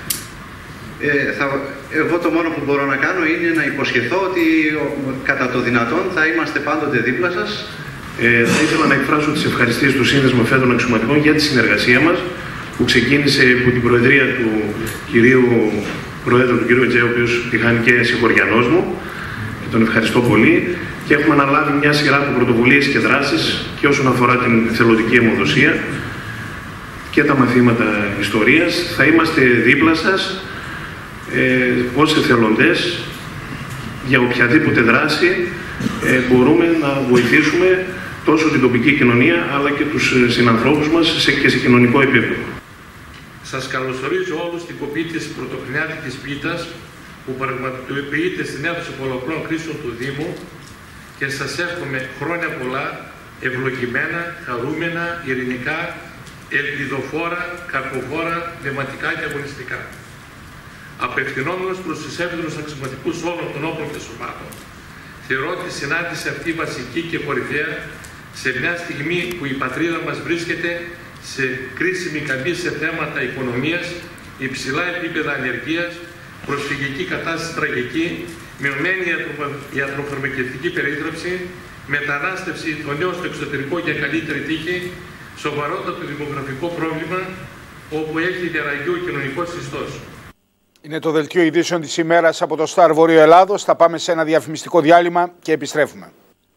ε, θα, εγώ το μόνο που μπορώ να κάνω είναι να υποσχεθώ ότι κατά το δυνατόν θα είμαστε πάντοτε δίπλα σας. Ε, θα ήθελα να εκφράσω τις ευχαριστίες του Σύνδεσμου Εφέδρων Αξιωματικών για τη συνεργασία μας που ξεκίνησε από την προεδρία του κυρίου Προέδρου, του κυρίου Ετζέ, ο οποίος τυχάνει και συγχωριανός μου και τον ευχαριστώ πολύ, και έχουμε αναλάβει μια σειρά από πρωτοβουλίες και δράσεις και όσον αφορά την θελοντική αιμοδοσία και τα μαθήματα ιστορίας. Θα είμαστε δίπλα σας ε, ως εθελοντές για οποιαδήποτε δράση ε, μπορούμε να βοηθήσουμε τόσο την τοπική κοινωνία αλλά και τους συνανθρώπους μας σε, και σε κοινωνικό επίπεδο. Σας καλωσορίζω όλους στην κοπή της πρωτοχρονιάτικης πίτας που πραγματοποιείται στην αίθουσα πολλαπλών κρίσεων του Δήμου και σας εύχομαι χρόνια πολλά, ευλογημένα, χαρούμενα, ειρηνικά, ελπιδοφόρα, καρποφόρα, πνευματικά και αγωνιστικά. Απευθυνόμενος προς τους εύδρους αξιωματικούς όλων των όπλων και σωμάτων, θεωρώ τη συνάντηση αυτή βασική και κορυφαία σε μια στιγμή που η πατρίδα μας βρίσκεται σε κρίσιμη καμπή σε θέματα οικονομίας, υψηλά επίπεδα ανεργίας, προσφυγική κατάσταση τραγική, μειωμένη ιατροφαρμακευτική περίθαλψη, μετανάστευση των νέων στο εξωτερικό για καλύτερη τύχη, σοβαρότατο δημογραφικό πρόβλημα όπου έχει διαραγεί ο κοινωνικός ιστός. Είναι το δελτίο ειδήσεων της ημέρας από το Σταρ Βόρειο Ελλάδος. Θα πάμε σε ένα διαφημιστικό διάλειμμα και επιστρέφουμε.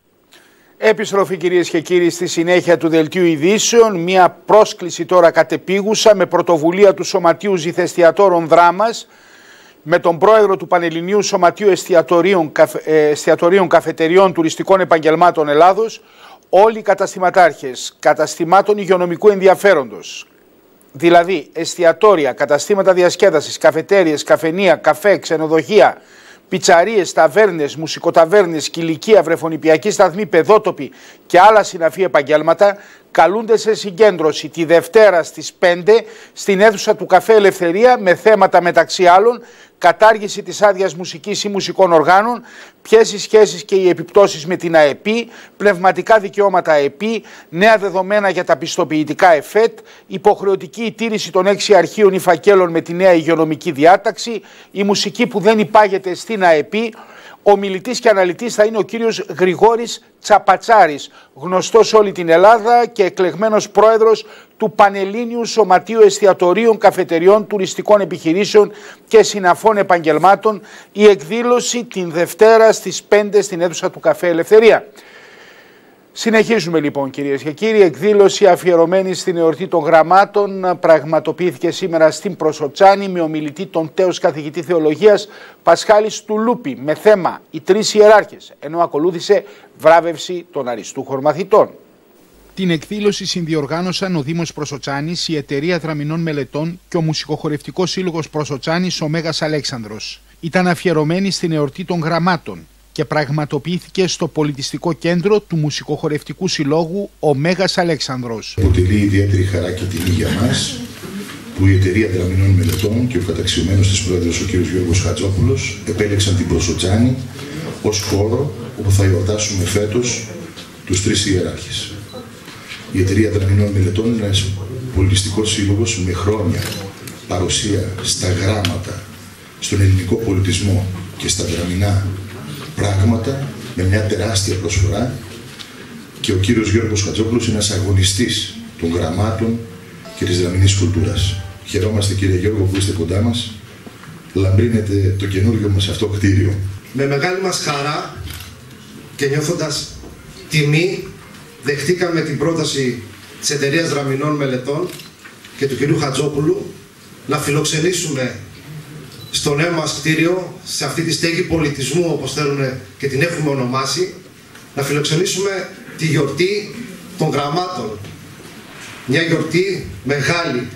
Επιστροφή, κυρίες και κύριοι, στη συνέχεια του δελτίου ειδήσεων. Μία πρόσκληση τώρα κατεπίγουσα με πρωτοβουλία του Σωματείου Ζηθεστιατόρων Δράμας, με τον πρόεδρο του Πανελληνίου Σωματείου Εστιατορίων, Εστιατορίων Καφετεριών Τουριστικών Επαγγελμάτων Ελλάδος, όλοι οι καταστηματάρχες καταστημάτων υγειονομικού ενδιαφέροντος, δηλαδή εστιατόρια, καταστήματα διασκέδασης, καφετέριες, καφενεία, καφέ, ξενοδοχεία, πιτσαρίες, ταβέρνες, μουσικοταβέρνες, κηλικία, βρεφονιπιακή σταθμή, παιδότοποι και άλλα συναφή επαγγέλματα καλούνται σε συγκέντρωση τη Δευτέρα στις πέντε στην αίθουσα του Καφέ Ελευθερία με θέματα μεταξύ άλλων κατάργηση της άδειας μουσικής ή μουσικών οργάνων, ποιες οι σχέσεις και οι επιπτώσεις με την ΑΕΠΗ, πνευματικά δικαιώματα ΑΕΠΗ, νέα δεδομένα για τα πιστοποιητικά ΕΦΕΤ, υποχρεωτική η τήρηση των έξι αρχείων ή φακέλων με τη νέα υγειονομική διάταξη, η μουσική που δεν υπάγεται στην ΑΕΠΗ. Ο μιλητής και αναλυτής θα είναι ο κύριος Γρηγόρης Τσαπατσάρης, γνωστός όλη την Ελλάδα και εκλεγμένος πρόεδρος του Πανελλήνιου Σωματείου Εστιατορίων Καφετεριών Τουριστικών Επιχειρήσεων και Συναφών Επαγγελμάτων. Η εκδήλωση την Δευτέρα στις πέντε στην αίθουσα του Καφέ Ελευθερία. Συνεχίζουμε λοιπόν, κυρίες και κύριοι. Εκδήλωση αφιερωμένη στην εορτή των γραμμάτων πραγματοποιήθηκε σήμερα στην Προσοτσάνη με ομιλητή τον τέος καθηγητή θεολογίας Πασχάλη Στουλούπη με θέμα οι τρεις ιεράρχες, ενώ ακολούθησε βράβευση των αριστούχων μαθητών. Την εκδήλωση συνδιοργάνωσαν ο Δήμος Προσοτσάνης, η Εταιρεία Δραμηνών Μελετών και ο Μουσικοχορευτικός Σύλλογος Προσοτσάνης ο Μέγας Αλέξανδρος. Ήταν αφιερωμένη στην εορτή των γραμμάτων και πραγματοποιήθηκε στο πολιτιστικό κέντρο του Μουσικοχορευτικού Συλλόγου ο Μέγας Αλέξανδρος. Αποτελεί ιδιαίτερη χαρά και τιμή για μας που η Εταιρεία Δραμηνών Μελετών και ο καταξιωμένος της πρόεδρος ο κ. Γιώργος Χατζόπουλος επέλεξαν την Προσοτσάνη ως χώρο όπου θα εορτάσουμε φέτος τους τρεις ιεράρχες. Η Εταιρεία Δραμηνών Μελετών είναι ένας πολιτιστικός σύλλογος με χρόνια παρουσία στα γράμματα, στον ελληνικό πολιτισμό και στα δραμηνά πράγματα, με μια τεράστια προσφορά, και ο κύριος Γιώργος Χατζόπουλος είναι ένας αγωνιστής των γραμμάτων και της δραμηνής κουλτούρας. Χαιρόμαστε, κύριε Γιώργο, που είστε κοντά μας. Λαμπρύνετε το καινούργιο μας αυτό κτίριο. Με μεγάλη μας χαρά και νιώθοντας τιμή δεχτήκαμε την πρόταση της Εταιρείας Δραμηνών Μελετών και του κυρίου Χατζόπουλου να φιλοξενήσουμε στο νέο μας κτίριο, σε αυτή τη στέγη πολιτισμού όπως θέλουν και την έχουμε ονομάσει, να φιλοξενήσουμε τη γιορτή των γραμμάτων. Μια γιορτή μεγάλη.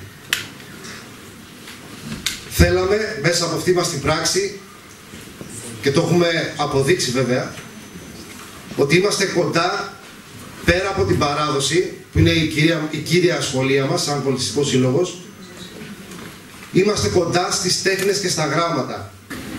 Θέλαμε μέσα από αυτή μας την πράξη, και το έχουμε αποδείξει βέβαια, ότι είμαστε κοντά, πέρα από την παράδοση που είναι η κύρια, η κύρια ασχολία μας σαν πολιτιστικός σύλλογος, Είμαστε κοντά στις τέχνες και στα γράμματα.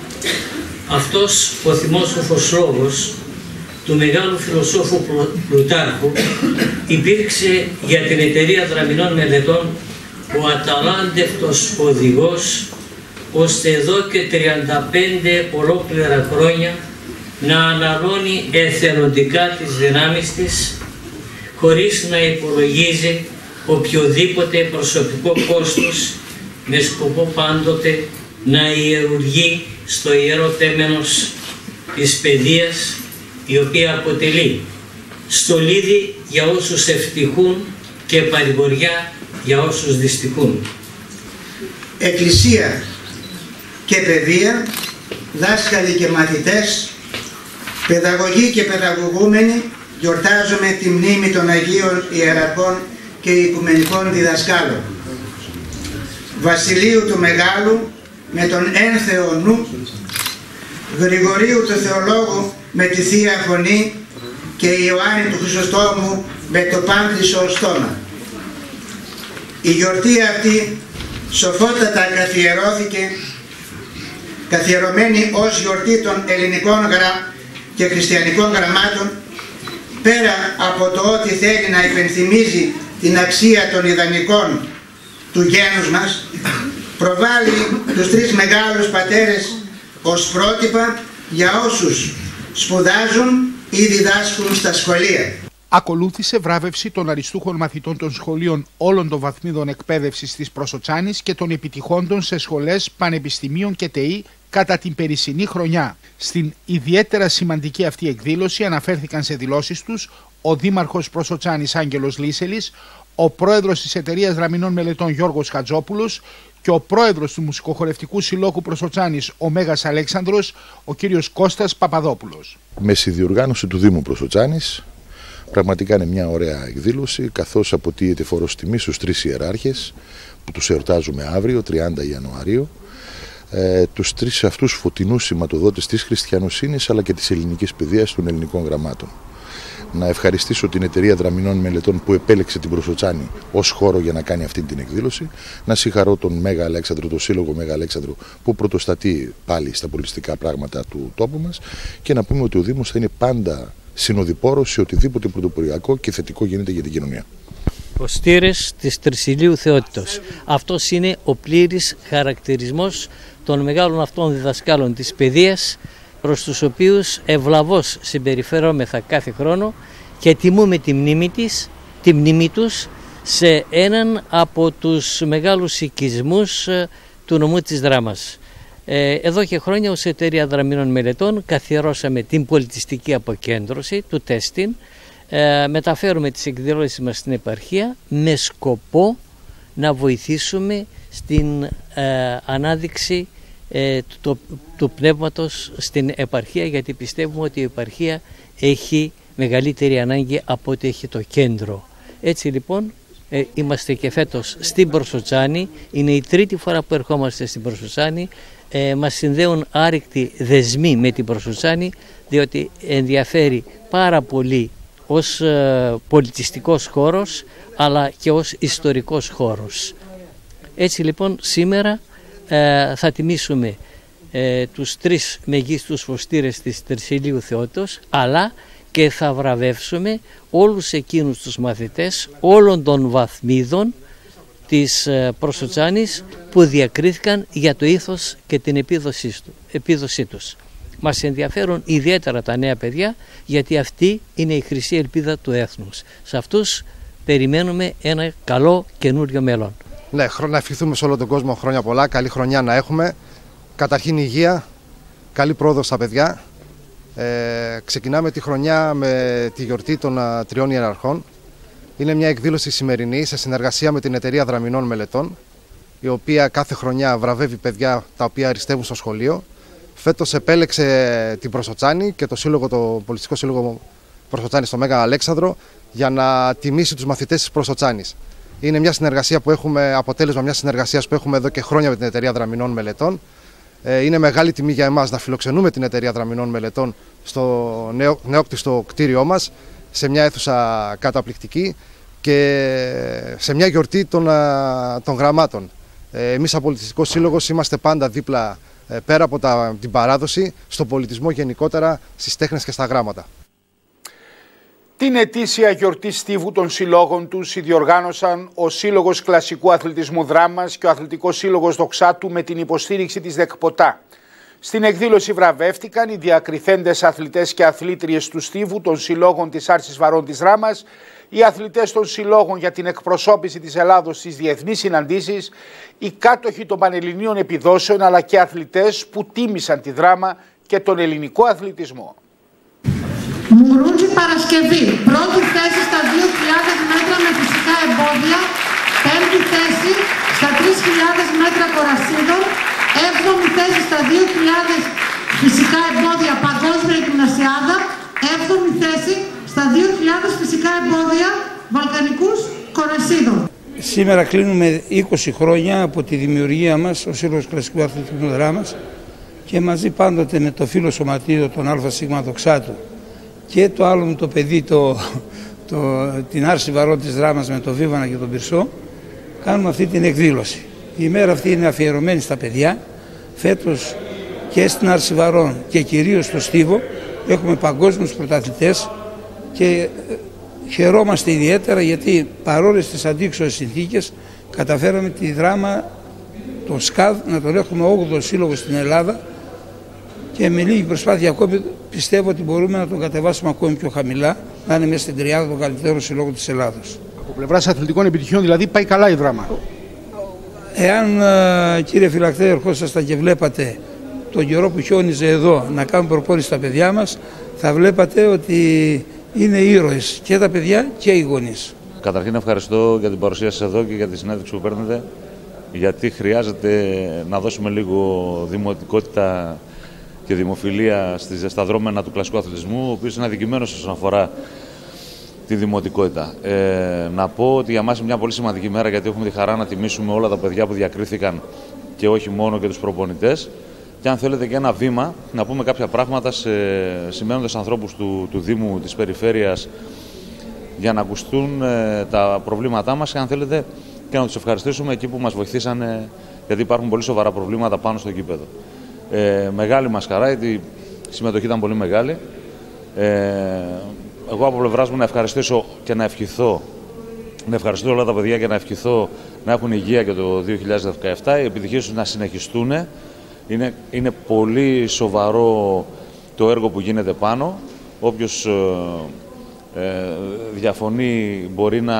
Αυτός ο θυμόσοφος λόγος του μεγάλου φιλοσόφου Πλουτάρχου υπήρξε για την Εταιρεία Δραμηνών Μελετών ο αταλάντευτος οδηγός, ώστε εδώ και τριάντα πέντε ολόκληρα χρόνια να αναλώνει εθελοντικά τις δυνάμεις της, χωρίς να υπολογίζει οποιοδήποτε προσωπικό κόστος, με σκοπό πάντοτε να ιερουργεί στο ιερό τέμενος της παιδείας, η οποία αποτελεί στολίδι για όσους ευτυχούν και παρηγοριά για όσους δυστυχούν. Εκκλησία και παιδεία, δάσκαλοι και μαθητές, παιδαγωγοί και παιδαγωγούμενοι, γιορτάζουμε τη μνήμη των Αγίων Ιεραρχών και Οικουμενικών Διδασκάλων. Βασιλείου του Μεγάλου με τον ένθεο νου, Γρηγορίου του Θεολόγου με τη Θεία Φωνή και Ιωάννη του Χρυσοστόμου με το πάνθυσο στόμα. Η γιορτή αυτή σοφότατα καθιερώθηκε, καθιερωμένη ως γιορτή των ελληνικών γρα και χριστιανικών γραμμάτων, πέρα από το ότι θέλει να υπενθυμίζει την αξία των ιδανικών του γένους μας, προβάλλει τους τρεις μεγάλους πατέρες ως πρότυπα για όσους σπουδάζουν ή διδάσκουν στα σχολεία. Ακολούθησε βράβευση των αριστούχων μαθητών των σχολείων όλων των βαθμίδων εκπαίδευσης της Προσοτσάνης και των επιτυχόντων σε σχολές πανεπιστημίων και ΤΕΗ κατά την περσινή χρονιά. Στην ιδιαίτερα σημαντική αυτή εκδήλωση αναφέρθηκαν σε δηλώσεις τους ο Δήμαρχος Προσοτσάνης Άγγελος Λίσελης, ο πρόεδρος της Εταιρείας Δραμηνών Μελετών Γιώργος Χατζόπουλος και ο πρόεδρος του Μουσικοχορευτικού Συλλόγου Προσοτσάνης ο Μέγας Αλέξανδρος, ο κύριος Κώστας Παπαδόπουλος. Με συνδιοργάνωση του Δήμου Προσοτσάνης, πραγματικά είναι μια ωραία εκδήλωση, καθώς αποτείεται φόρος τιμής στους τρεις ιεράρχες που τους εορτάζουμε αύριο, τριάντα Ιανουαρίου, ε, τους τρεις αυτούς φωτεινούς σηματοδότες της χριστιανοσύνης αλλά και της ελληνικής παιδείας των ελληνικών γραμμάτων. Να ευχαριστήσω την Εταιρεία Δραμηνών Μελετών που επέλεξε την Προσοτσάνη ως χώρο για να κάνει αυτή την εκδήλωση. Να συγχαρώ τον Μέγα Αλέξανδρο, τον Σύλλογο Μέγα Αλέξανδρο που πρωτοστατεί πάλι στα πολιτιστικά πράγματα του τόπου μας και να πούμε ότι ο Δήμος θα είναι πάντα συνοδοιπόρος σε οτιδήποτε πρωτοποριακό και θετικό γίνεται για την κοινωνία. Προστήρες της Τρισιλείου Θεότητος. Αυτός είναι ο πλήρης χαρακτηρισμός των μεγάλων αυτών διδασκάλων της παιδείας, προς τους οποίους ευλαβώς συμπεριφερόμεθα κάθε χρόνο και τιμούμε τη μνήμη, της, τη μνήμη τους σε έναν από τους μεγάλους οικισμούς του νομού της Δράμας. Εδώ και χρόνια ως Εταιρεία Δραμηνών Μελετών καθιερώσαμε την πολιτιστική αποκέντρωση του τέστην, μεταφέρουμε τις εκδηλώσεις μας στην επαρχία με σκοπό να βοηθήσουμε στην ανάδειξη του, του πνεύματος στην επαρχία, γιατί πιστεύουμε ότι η επαρχία έχει μεγαλύτερη ανάγκη από ό,τι έχει το κέντρο. Έτσι λοιπόν ε, είμαστε και φέτος στην Προσοτσάνη, είναι η τρίτη φορά που ερχόμαστε στην Προσοτσάνη, ε, μας συνδέουν άρρηκτοι δεσμοί με την Προσοτσάνη, διότι ενδιαφέρει πάρα πολύ ως ε, πολιτιστικός χώρος αλλά και ως ιστορικός χώρος. Έτσι λοιπόν σήμερα Ε, θα τιμήσουμε ε, τους τρεις μεγίστους φωστήρες της Τρισιλείου Θεότητος, αλλά και θα βραβεύσουμε όλους εκείνους τους μαθητές όλων των βαθμίδων της ε, Προσοτσάνης που διακρίθηκαν για το ήθος και την επίδοσή, του, επίδοσή τους. Μας ενδιαφέρουν ιδιαίτερα τα νέα παιδιά, γιατί αυτή είναι η χρυσή ελπίδα του έθνους. Σε αυτούς περιμένουμε ένα καλό καινούριο μέλλον. Ναι, να ευχηθούμε σε όλο τον κόσμο χρόνια πολλά, καλή χρονιά να έχουμε. Καταρχήν υγεία, καλή πρόοδο στα παιδιά. Ε, ξεκινάμε τη χρονιά με τη γιορτή των α, τριών ιεραρχών. Είναι μια εκδήλωση σημερινή σε συνεργασία με την Εταιρεία Δραμηνών Μελετών, η οποία κάθε χρονιά βραβεύει παιδιά τα οποία αριστεύουν στο σχολείο. Φέτος επέλεξε την Προσοτσάνη και το, σύλλογο, το Πολιτιστικό Σύλλογο Προσοτσάνη στο Μέγα Αλέξανδρο για να τιμήσει τους μαθητές της Προσοτσάνης. Είναι μια συνεργασία που έχουμε, αποτέλεσμα μια συνεργασίας που έχουμε εδώ και χρόνια με την Εταιρεία Δραμηνών Μελετών. Είναι μεγάλη τιμή για εμάς να φιλοξενούμε την Εταιρεία Δραμηνών Μελετών στο νέο, νεόκτιστο κτίριό μας, σε μια αίθουσα καταπληκτική και σε μια γιορτή των, των γραμμάτων. Εμείς σαν πολιτιστικός σύλλογος είμαστε πάντα δίπλα, πέρα από τα, την παράδοση, στον πολιτισμό γενικότερα, στις τέχνες και στα γράμματα. Την ετήσια γιορτή στίβου των συλλόγων τους διοργάνωσαν ο Σύλλογος Κλασικού Αθλητισμού Δράμας και ο Αθλητικός Σύλλογος Δοξάτου με την υποστήριξη της ΔΕΚΠΟΤΑ. Στην εκδήλωση βραβεύτηκαν οι διακριθέντες αθλητές και αθλήτριες του στίβου των συλλόγων της Άρσης Βαρών της Δράμας, οι αθλητές των συλλόγων για την εκπροσώπηση της Ελλάδος στις διεθνείς συναντήσεις, οι κάτοχοι των πανελληνίων επιδόσεων αλλά και αθλητές που τίμησαν τη Δράμα και τον ελληνικό αθλητισμό. Μουρούτζη Παρασκευή, πρώτη θέση στα δύο χιλιάδες μέτρα με φυσικά εμπόδια, πέμπτη θέση στα τρεις χιλιάδες μέτρα κορασίδων, έβδομη θέση στα δύο χιλιάδες φυσικά εμπόδια παγκόσμια γυμνασιάδα, έβδομη θέση στα δύο χιλιάδες φυσικά εμπόδια βαλκανικούς κορασίδων. Σήμερα κλείνουμε είκοσι χρόνια από τη δημιουργία μας, ο Σύλλογος Κλασικού Αθλητισμού Δράμας, και μαζί πάντοτε με το φίλο σωματείο των ΑΣ Δοξάτου και το άλλο μου το παιδί, το, το, την Άρση Βαρών της Δράμας με το Βίβανα και τον Πυρσό, κάνουμε αυτή την εκδήλωση. Η ημέρα αυτή είναι αφιερωμένη στα παιδιά. Φέτος και στην Άρση Βαρών και κυρίως στο Στίβο έχουμε παγκόσμιους πρωταθλητές και χαιρόμαστε ιδιαίτερα γιατί παρόλες τις αντίξωες συνθήκες καταφέραμε τη Δράμα, το ΣΚΑΔ, να τον έχουμε όγδοο σύλλογο στην Ελλάδα και με λίγη προσπάθεια ακόμη πιστεύω ότι μπορούμε να τον κατεβάσουμε ακόμη πιο χαμηλά, να είναι μέσα στην τριάδα των καλύτερων συλλόγων της Ελλάδος. Από πλευράς αθλητικών επιτυχιών δηλαδή πάει καλά η Δράμα. Εάν, κύριε φυλακτέ, ερχόσασταν και βλέπατε τον καιρό που χιόνιζε εδώ να κάνουν προπόνηση στα παιδιά μας, θα βλέπατε ότι είναι ήρωες και τα παιδιά και οι γονείς. Καταρχήν ευχαριστώ για την παρουσία σας εδώ και για τη συνέντευξη που παίρνετε, γιατί χρειάζεται να δώσουμε λίγο δημοτικότητα και δημοφιλία στα δρόμενα του κλασικού αθλητισμού, ο οποίος είναι αδικημένος όσον αφορά τη δημοτικότητα. Ε, να πω ότι για μας είναι μια πολύ σημαντική μέρα, γιατί έχουμε τη χαρά να τιμήσουμε όλα τα παιδιά που διακρίθηκαν και όχι μόνο και τους προπονητές. Και αν θέλετε και ένα βήμα, να πούμε κάποια πράγματα σε σημαίνοντες ανθρώπους του, του Δήμου, της Περιφέρειας, για να ακουστούν ε, τα προβλήματά μας και αν θέλετε και να τους ευχαριστήσουμε εκεί που μας βοηθήσανε, γιατί υπάρχουν πολύ σοβαρά προβλήματα πάνω στο γήπεδο. Ε, μεγάλη μας χαρά, γιατί η συμμετοχή ήταν πολύ μεγάλη. Ε, εγώ από πλευράς μου να ευχαριστήσω και να ευχηθώ, να ευχαριστώ όλα τα παιδιά και να ευχηθώ να έχουν υγεία και το δύο χιλιάδες δεκαεπτά, οι επιτυχίες τους να συνεχιστούν. Είναι, είναι πολύ σοβαρό το έργο που γίνεται πάνω. Όποιος ε, ε, διαφωνεί μπορεί να...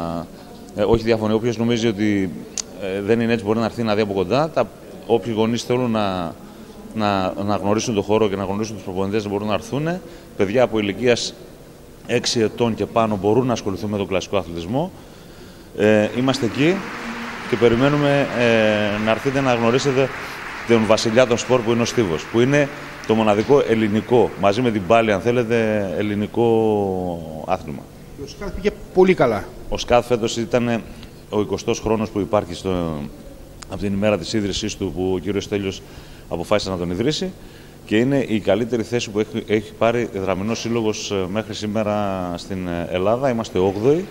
Ε, όχι διαφωνεί, όποιος νομίζει ότι ε, δεν είναι έτσι μπορεί να έρθει να δει από κοντά. Τα, όποιοι γονείς θέλουν να, να, να γνωρίσουν τον χώρο και να γνωρίσουν τους προπονητές μπορούν να έρθουν. Παιδιά από ηλικίας έξι ετών και πάνω μπορούν να ασχοληθούν με τον κλασικό αθλητισμό. Ε, είμαστε εκεί και περιμένουμε ε, να έρθετε να γνωρίσετε τον βασιλιά των σπορ που είναι ο Στίβος, που είναι το μοναδικό ελληνικό, μαζί με την πάλη αν θέλετε, ελληνικό άθλημα. Ο ΣΚΑΔ πήγε πολύ καλά. Ο ΣΚΑΔ φέτος ήταν ο εικοστός χρόνος που υπάρχει στο, από την ημέρα της ίδρυσής του, που ο κύριος Στέλιος αποφάσισε να τον ιδρύσει, και είναι η καλύτερη θέση που έχει, έχει πάρει Δραμηνός Σύλλογος μέχρι σήμερα στην Ελλάδα. Είμαστε όγδοοι,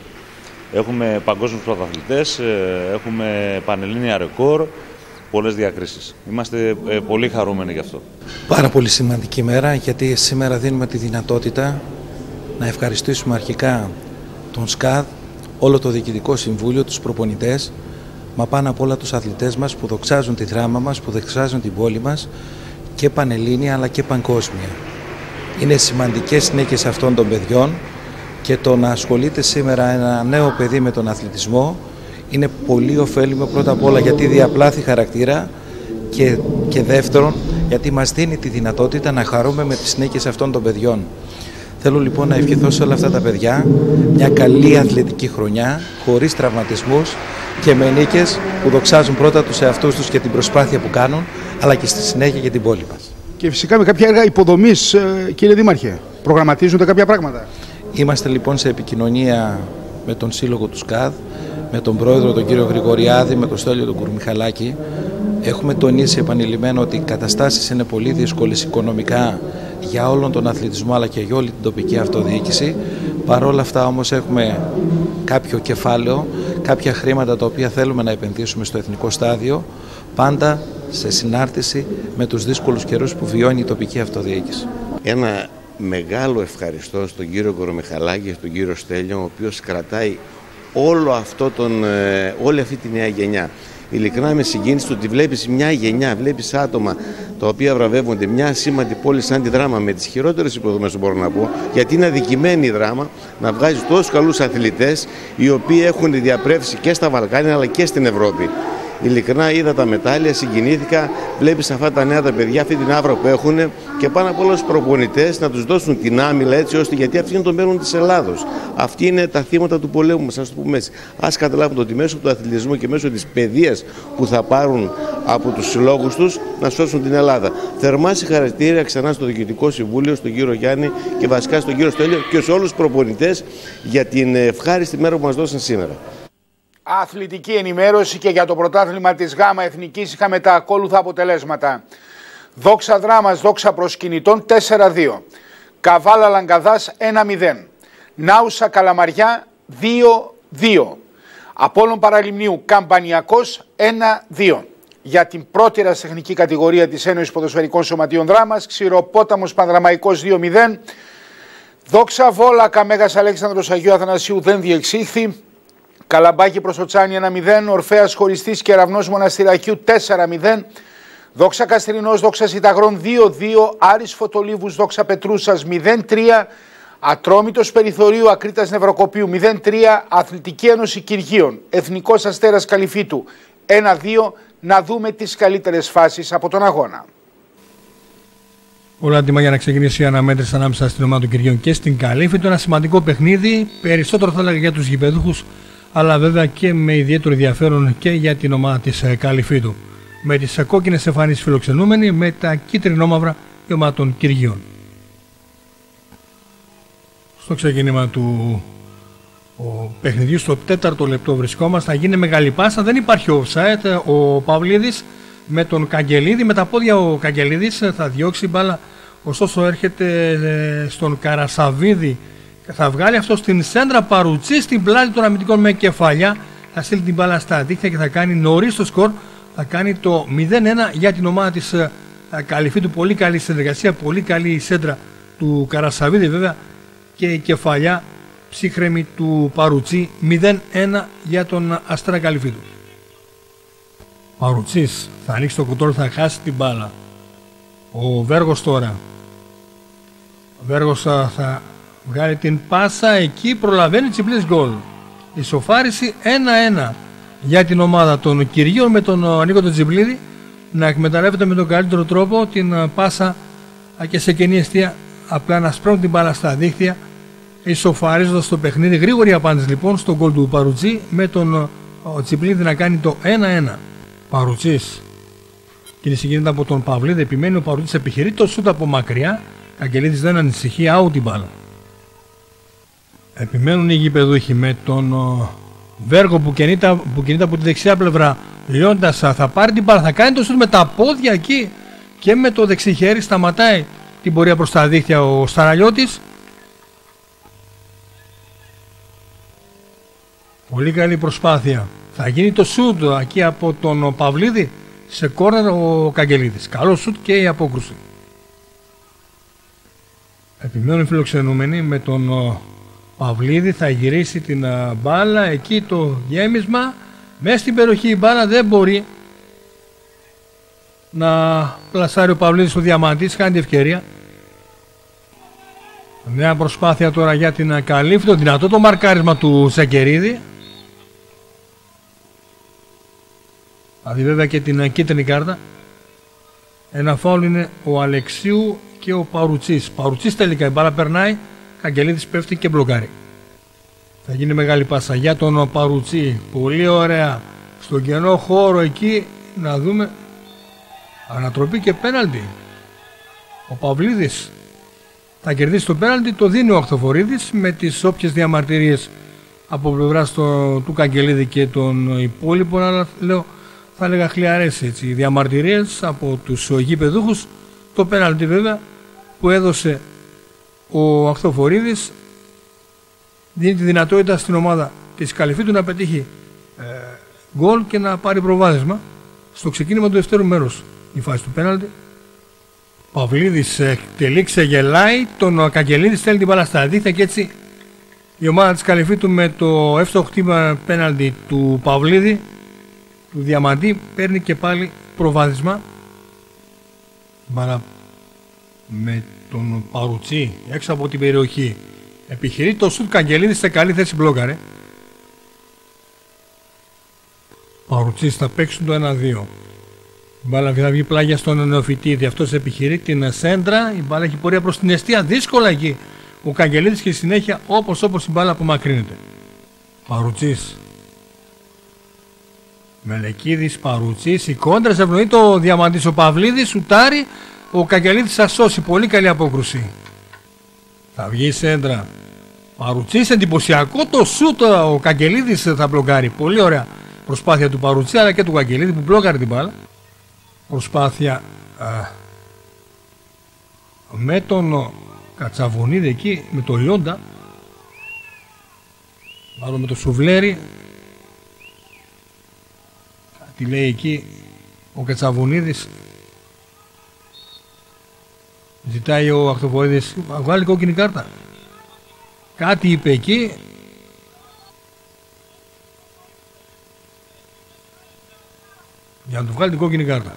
έχουμε παγκόσμιους πρωταθλητές, έχουμε πανελλήνια ρεκόρ, πολλές διακρίσεις. Είμαστε ε, πολύ χαρούμενοι γι' αυτό. Πάρα πολύ σημαντική μέρα, γιατί σήμερα δίνουμε τη δυνατότητα να ευχαριστήσουμε αρχικά τον ΣΚΑΔ, όλο το Διοικητικό Συμβούλιο, τους προπονητές, μα πάνω απ' όλα τους αθλητές μας που δοξάζουν τη Δράμα μας, που δοξάζουν την πόλη μας και πανελλήνια αλλά και παγκόσμια. Είναι σημαντικές συνέχειες αυτών των παιδιών και το να ασχολείται σήμερα ένα νέο παιδί με τον αθλητισμό είναι πολύ ωφέλιμο, πρώτα απ' όλα γιατί διαπλάθει χαρακτήρα και, και δεύτερον γιατί μας δίνει τη δυνατότητα να χαρούμε με τις συνέχειες αυτών των παιδιών. Θέλω λοιπόν να ευχηθώ σε όλα αυτά τα παιδιά μια καλή αθλητική χρονιά, χωρίς τραυματισμούς και με νίκες που δοξάζουν πρώτα τους εαυτούς τους και την προσπάθεια που κάνουν, αλλά και στη συνέχεια για την πόλη μας. Και φυσικά με κάποια έργα υποδομής, κύριε Δήμαρχε, προγραμματίζονται κάποια πράγματα. Είμαστε λοιπόν σε επικοινωνία με τον Σύλλογο του ΣΚΑΔ, με τον Πρόεδρο τον κύριο Γρηγοριάδη, με τον Στέλιο τον Κουρμιχαλάκη. Έχουμε τονίσει επανειλημμένα ότι οι καταστάσεις είναι πολύ δύσκολες οικονομικά για όλον τον αθλητισμό αλλά και για όλη την τοπική αυτοδιοίκηση. Παρ' όλα αυτά όμως έχουμε κάποιο κεφάλαιο, κάποια χρήματα τα οποία θέλουμε να επενδύσουμε στο εθνικό στάδιο, πάντα σε συνάρτηση με τους δύσκολους καιρούς που βιώνει η τοπική αυτοδιοίκηση. Ένα μεγάλο ευχαριστώ στον κύριο Κορομιχαλάκη και στον κύριο Στέλιο, ο οποίος κρατάει όλο αυτό τον, όλη αυτή τη νέα γενιά. Ειλικρινά με συγκίνηση το ότι βλέπεις μια γενιά, βλέπεις άτομα τα οποία βραβεύονται, μια σήμαντη πόλη σαν τη Δράμα με τις χειρότερες υποδομές που μπορώ να πω, γιατί είναι αδικημένη η Δράμα να βγάζει τόσους καλούς αθλητές οι οποίοι έχουν διαπρέψει και στα Βαλκάνια αλλά και στην Ευρώπη. Ειλικρινά είδα τα μετάλλια, συγκινήθηκα, βλέπεις αυτά τα νέα τα παιδιά, αυτή την άβρα που έχουν και πάνω απ' όλα τους προπονητές να τους δώσουν την άμυλα έτσι ώστε, γιατί αυτοί είναι το μέλλον της Ελλάδος. Αυτοί είναι τα θύματα του πολέμου μας, ας το πούμε έτσι. Ας καταλάβουν ότι μέσω του αθλητισμού και μέσω της παιδείας που θα πάρουν από τους συλλόγους τους να σώσουν την Ελλάδα. Θερμά συγχαρητήρια ξανά στο Διοικητικό Συμβούλιο, στον κύριο Γιάννη και βασικά στον κύριο Στέλιο και σε όλους τους προπονητές για την ευχάριστη μέρα που μας δώσαν σήμερα. Αθλητική ενημέρωση και για το πρωτάθλημα της ΓΑΜΑ Εθνικής είχαμε τα ακόλουθα αποτελέσματα. Δόξα Δράμας, Δόξα Προσκυνητών τέσσερα δύο. Καβάλα Λαγκαδάς ένα μηδέν. Νάουσα Καλαμαριά δύο δύο. Απόλλων Παραλιμνίου Καμπανιακός ένα δύο. Για την πρώτη ερασιτεχνική κατηγορία της Ένωσης Ποδοσφαιρικών Σωματείων Δράμας, Ξηροπόταμος Πανδραμαϊκός δύο μηδέν. Δόξα Βόλακα Μέγας Αλέξανδρος Αγίου Αθανασίου δεν διεξήχθη. Καλαμπάκι Προσοτσάνη ένα μηδέν, Ορφέας Χωριστής Κεραυνός Μοναστηρακίου τέσσερα μηδέν, Δόξα Καστρινός, Δόξα Σιταγρών δύο δύο, Άρης Φωτολίβους, Δόξα Πετρούσας μηδέν τρία, Ατρόμητος Περιθωρίου Ακρίτας Νευροκοπίου μηδέν τρία, Αθλητική Ένωση Κυργίων, Εθνικός Αστέρας Καλυφίτου ένα δύο. Να δούμε τις καλύτερες φάσεις από τον αγώνα. Όλα έτοιμα για να ξεκινήσει η αναμέτρηση ανάμεσα στην ομάδα των Κυργίων και στην Καλύφιτο. Ένα σημαντικό παιχνίδι, περισσότερο θα έλεγα για τους γηπεδούχους, αλλά βέβαια και με ιδιαίτερο ενδιαφέρον και για την ομάδα της Καλυφίτου. Με τις κόκκινες εμφανίσεις φιλοξενούμενοι, με τα κίτρινο-μαύρα η ομάδα των Κυργίων. Στο ξεκίνημα του ο παιχνιδιού, στο τέταρτο λεπτό βρισκόμαστε, θα γίνει μεγάλη πάσα, δεν υπάρχει offside. Ο Παυλίδης με τον Καγγελίδη, με τα πόδια ο Καγγελίδης θα διώξει μπάλα, ωστόσο έρχεται στον Καρασαβίδη, θα βγάλει αυτό στην σέντρα, Παρουτσί στην πλάτη των αμυντικών με κεφαλιά, θα στείλει την μπάλα στα δίχτυα και θα κάνει νωρίς το σκορ, θα κάνει το μηδέν ένα για την ομάδα της Καλυφίτου. Πολύ καλή συνεργασία, πολύ καλή σέντρα του Καρασαβίδη βέβαια και η κεφαλιά ψύχρεμη του Παρουτσί. Μηδέν ένα για τον Αστέρα Καλυφίτου. Παρουτσής θα ανοίξει το κουτόρ, θα χάσει την μπάλα. Ο Βέργος τώρα. Ο Βέργος θα βγάλει την πάσα, εκεί προλαβαίνει Τσιμπλής γκολ. Ισοφάριση ένα ένα για την ομάδα των Κυργίων, με τον Νίκο τον Τσιμπλίδη να εκμεταλλεύεται με τον καλύτερο τρόπο την πάσα και σε κενή εστία απλά να σπρώχνει την μπάλα στα δίχτυα, ισοφαρίζοντας το παιχνίδι. Γρήγορη απάντηση λοιπόν στον γκολ του Παρουτσί, με τον Τσιμπλίδη να κάνει το ένα ένα. Παρουτσής. Κίνηση γίνεται από τον Παυλίδη, επιμένει ο Παρουτσής, επιχειρεί το σούτ από μακριά. Καγγελίδης δεν ανησυχεί, out την μπάλα. Επιμένουν οι γηπεδούχοι με τον Βέργο που κινείται, που κινείται από τη δεξιά πλευρά. Λιώντας θα πάρει την μπάλα, θα κάνει το σούτ με τα πόδια εκεί και με το δεξί χέρι σταματάει την πορεία προς τα δίχτυα ο Σταραλιώτης. Πολύ καλή προσπάθεια. Θα γίνει το σούτ εκεί από τον Παυλίδη, σε κόρνερ ο Καγγελίδης. Καλό σούτ και η απόκρουση. Επιμένουν οι φιλοξενούμενοι με τον Παυλίδη, θα γυρίσει την μπάλα, εκεί το γέμισμα, μέσα στην περιοχή η μπάλα δεν μπορεί να πλασάρει ο Παυλίδης ο Διαμαντής, κάνει την ευκαιρία. Νέα προσπάθεια τώρα για την Καλύφτο, δυνατό το μαρκάρισμα του Σακερίδη. Θα δει βέβαια και την κίτρινη κάρτα. Ένα φάουλ είναι ο Αλεξίου και ο Παρουτσής. Παρουτσής τελικά, η μπάλα περνάει, Καγγελίδης πέφτει και μπλοκάρει. Θα γίνει μεγάλη πάσα για τον Παρουτσί. Πολύ ωραία. Στον κενό χώρο εκεί, να δούμε. Ανατροπή και πέναλτι. Ο Παυλίδης θα κερδίσει το πέναλτι, το δίνει ο Αχθοφορίδης με τις όποιες διαμαρτυρίες από πλευράς του Καγγελίδη και των υπόλοιπων, αλλά λέω, θα έλεγα χλιαρές έτσι, οι διαμαρτυρίες από τους γηπεδούχους. Το πέναλτι βέβαια που έδωσε ο Αχθοφορίδης δίνει τη δυνατότητα στην ομάδα της Καλυφίτου να πετύχει γκολ και να πάρει προβάδισμα στο ξεκίνημα του δεύτερου μέρους. Η φάση του πέναλτι. Παυλίδης εκτελεί, ξεγελάει, τον Καγγελίδης στέλνει την μπάλα στα δίχτυα και έτσι η ομάδα της Καλυφίτου με το εύστοχο χτύπημα πέναλτι του Παυλίδη, του Διαμαντή, παίρνει και πάλι προβάδισμα. Μπάλα με τον Παρουτσί έξω από την περιοχή. Επιχειρεί το σουτ, Καγγελίδης σε καλή θέση, μπλόκαρε. Παρουτσί θα παίξουν το ένα δύο. Η μπάλα θα βγει πλάγια στον Νεοφυτίδη. Αυτός επιχειρεί την σέντρα. Η μπάλα έχει πορεία προς την εστία. Δύσκολα εκεί ο Καγγελίδης και συνέχεια όπως όπως η μπάλα απομακρύνεται. Παρουτσής. Μελεκίδης, Παρουτσής. Η κόντρα σε ευνοεί το Διαμαντής. Ο Παυλίδης σουτάρει. Ο Καγγελίδης θα σώσει. Πολύ καλή απόκρουση. Θα βγει η σέντρα. Παρουτσής, εντυπωσιακό το σούτ. Ο Καγγελίδης θα μπλοκάρει. Πολύ ωραία προσπάθεια του Παρουτσί αλλά και του Καγγελίδη που μπλόκαρε την μπάλα. Προσπάθεια α, με τον Κατσαβονίδη εκεί, με το Λιόντα, μάλλον με το Σουβλέρι. Τι λέει εκεί ο Κατσαβονίδης. Ζητάει ο Αχτοφορίδης να βγάλει κόκκινη κάρτα. Κάτι είπε εκεί. Για να του βγάλει την κόκκινη κάρτα.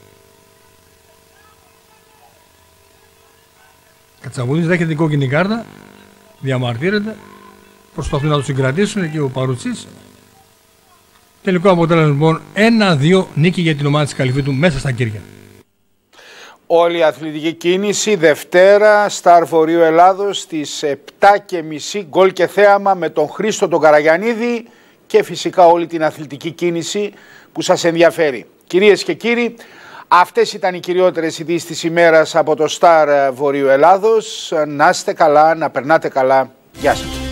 Κατσαβούνης δέχεται την κόκκινη κάρτα, διαμαρτύρεται, προσπαθούν να το συγκρατήσουν και ο Παρουτσής. Τελικό αποτέλεσμα λοιπόν ένα δύο, νίκη για την ομάδα της Καλυφίτου μέσα στα Κύρια. Όλη η αθλητική κίνηση Δευτέρα, Σταρ Βορείου Ελλάδος στις επτά και μισή, γκολ και θέαμα με τον Χρήστο τον Καραγιαννίδη και φυσικά όλη την αθλητική κίνηση που σας ενδιαφέρει. Κυρίες και κύριοι, αυτές ήταν οι κυριότερες ειδήσεις της ημέρας από το Σταρ Βορείου Ελλάδος. Να είστε καλά, να περνάτε καλά. Γεια σας.